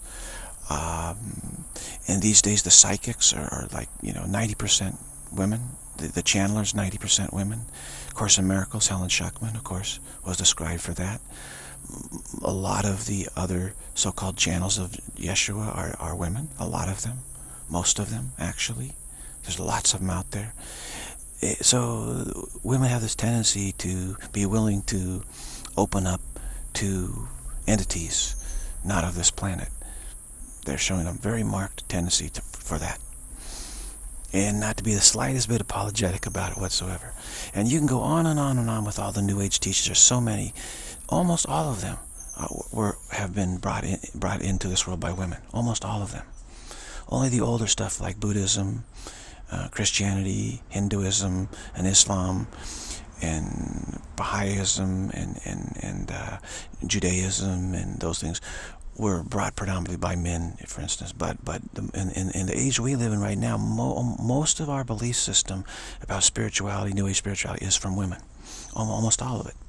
[SPEAKER 1] And these days the psychics are like, 90% women. The channelers, 90% women. Course in Miracles, Helen Schuckman, of course, was described for that. A lot of the other so-called channels of Yeshua are women. A lot of them. Most of them, actually. There's lots of them out there. So women have this tendency to be willing to open up to entities not of this planet. They're showing a very marked tendency for that. And not to be the slightest bit apologetic about it whatsoever. And you can go on and on and on with all the New Age teachers. There's so many. Almost all of them have been brought into this world by women. Almost all of them. Only the older stuff like Buddhism, Christianity, Hinduism, and Islam, and Baha'ism, and Judaism, and those things were brought predominantly by men, for instance. But in the age we live in right now, most of our belief system about spirituality, New Age spirituality, is from women. Almost all of it.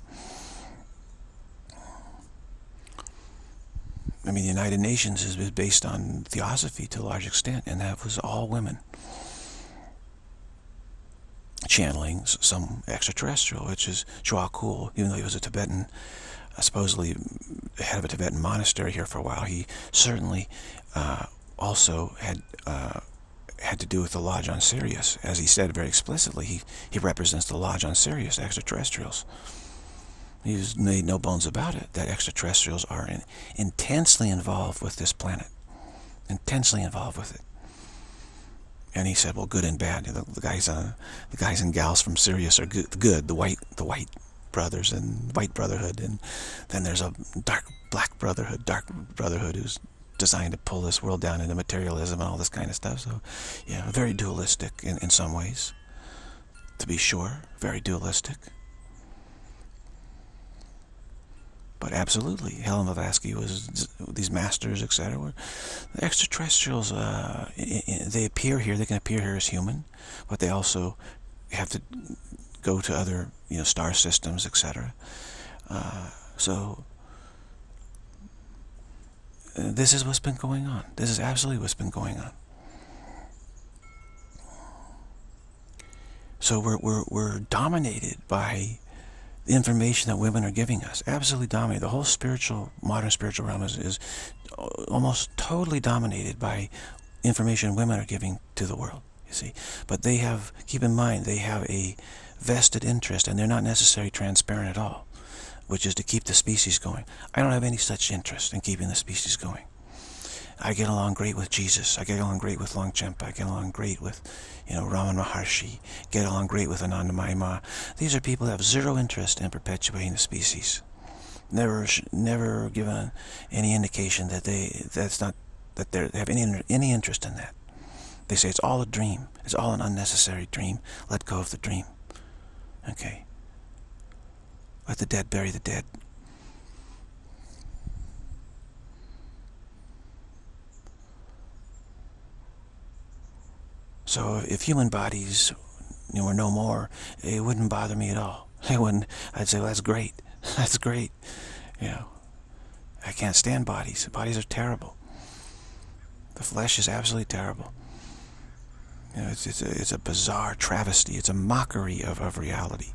[SPEAKER 1] I mean, the United Nations is based on Theosophy to a large extent, and that was all women. Channeling some extraterrestrial, which is Chua Kul, even though he was a Tibetan, supposedly head of a Tibetan monastery here for a while. He certainly also had to do with the Lodge on Sirius. As he said very explicitly, he represents the Lodge on Sirius, extraterrestrials. He's made no bones about it, that extraterrestrials are intensely involved with this planet. Intensely involved with it. And he said, well, good and bad. The guys and gals from Sirius are good. The white brothers and white brotherhood, and then there's a dark brotherhood who's designed to pull this world down into materialism and all this kind of stuff. So, yeah, very dualistic in some ways, to be sure. Very dualistic. But absolutely, Helen Blavatsky was, these masters, etc. were the extraterrestrials. They appear here. They can appear here as human, but they also have to go to other, star systems, etc. So this is what's been going on. This is absolutely what's been going on. So we're dominated by the information that women are giving us. Absolutely dominated. The whole modern spiritual realm is almost totally dominated by information women are giving to the world, you see. But they have, keep in mind, they have a vested interest, and they're not necessarily transparent at all, which is to keep the species going. I don't have any such interest in keeping the species going. I get along great with Jesus. I get along great with Longchenpa. I get along great with, Ramana Maharshi. Get along great with Anandamayi Ma. These are people that have zero interest in perpetuating the species. Never given any indication that they have any interest in that. They say it's all a dream. It's all an unnecessary dream. Let go of the dream. Okay. Let the dead bury the dead. So if human bodies, were no more, it wouldn't bother me at all. It wouldn't. I'd say, well, that's great. That's great. I can't stand bodies. Bodies are terrible. The flesh is absolutely terrible. It's a bizarre travesty. It's a mockery of reality.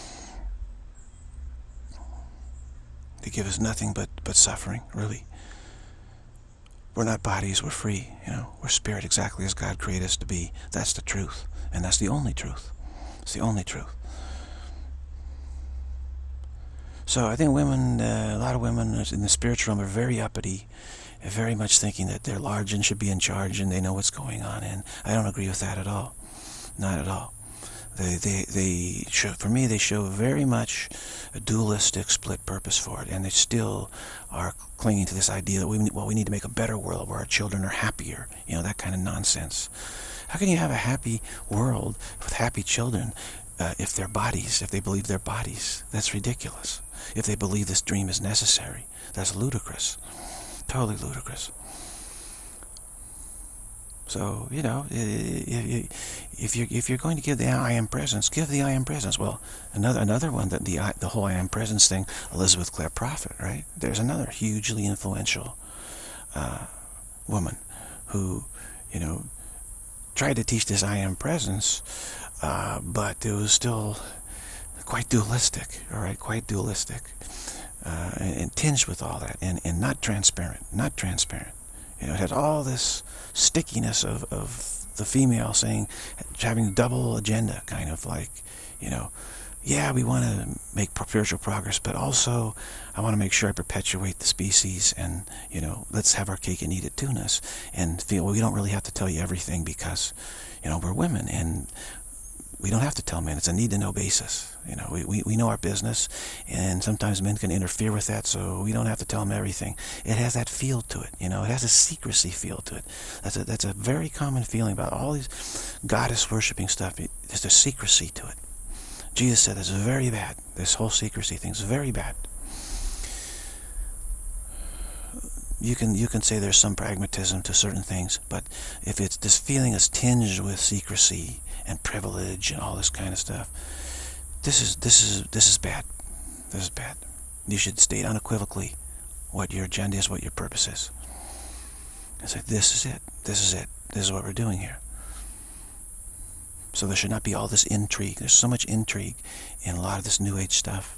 [SPEAKER 1] They give us nothing but suffering, really. We're not bodies, we're free. We're spirit, exactly as God created us to be. That's the truth. And that's the only truth. It's the only truth. So I think women, a lot of women in the spiritual realm are very uppity, very much thinking that they're large and should be in charge and they know what's going on. And I don't agree with that at all. Not at all. They show, for me, they show very much a dualistic split purpose for it, and they still are clinging to this idea that we need to make a better world where our children are happier. That kind of nonsense. How can you have a happy world with happy children if they're bodies, if they believe they're bodies? That's ridiculous. If they believe this dream is necessary, that's ludicrous. Totally ludicrous. So, if you're going to give the I am presence, give the I am presence. Well, another one, that the whole I am presence thing, Elizabeth Clare Prophet, right? There's another hugely influential woman who, tried to teach this I am presence, but it was still quite dualistic, all right? Quite dualistic, and tinged with all that, and not transparent, it had all this stickiness of the female saying, having a double agenda, kind of like, yeah, we want to make spiritual progress, but also I want to make sure I perpetuate the species, and, let's have our cake and eat it too-ness, and feel, well, we don't really have to tell you everything because, we're women, and we don't have to tell men. It's a need-to-know basis. We know our business, and sometimes men can interfere with that, so we don't have to tell them everything. It has that feel to it, it has a secrecy feel to it. That's a very common feeling about all these goddess-worshipping stuff. There's a secrecy to it. Jesus said it's very bad. This whole secrecy thing is very bad. You can say there's some pragmatism to certain things, but if it's this feeling is tinged with secrecy and privilege and all this kind of stuff, this is bad. This is bad. You should state unequivocally what your agenda is, what your purpose is, and say, this is it. This is it. This is what we're doing here. So there should not be all this intrigue. There's so much intrigue in a lot of this New Age stuff.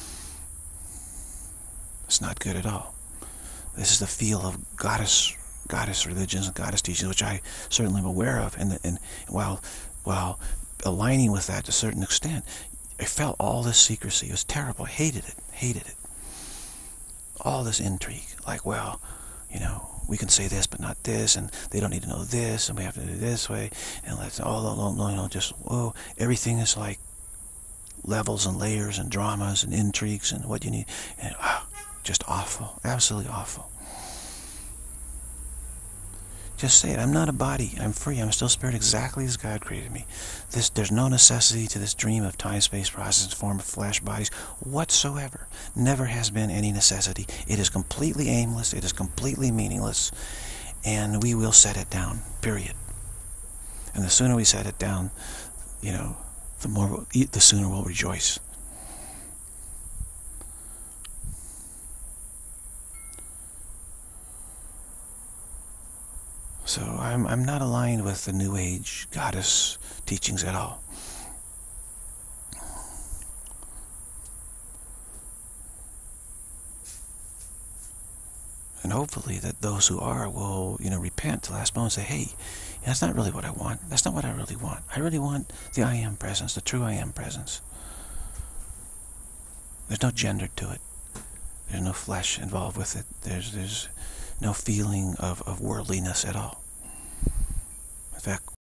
[SPEAKER 1] It's not good at all. This is the feel of goddess religions and goddess teachings, which I certainly am aware of, and while aligning with that to a certain extent, I felt all this secrecy. It was terrible. I hated it. All this intrigue, like, well, we can say this but not this, and they don't need to know this, and we have to do it this way, and let's just, whoa, everything is like levels and layers and dramas and intrigues and what you need, and just awful, absolutely awful. Just say it. I'm not a body. I'm free. I'm still spirit, exactly as God created me. There's no necessity to this dream of time, space, process, form of flesh bodies whatsoever. Never has been any necessity. It is completely aimless. It is completely meaningless. And we will set it down, period. And the sooner we set it down, the sooner we'll rejoice. So I'm not aligned with the New Age goddess teachings at all. And hopefully that those who are will, repent to the last moment and say, hey, that's not really what I want. That's not what I really want. I really want the I am presence, the true I am presence. There's no gender to it. There's no flesh involved with it. There's no feeling of worldliness at all. In fact,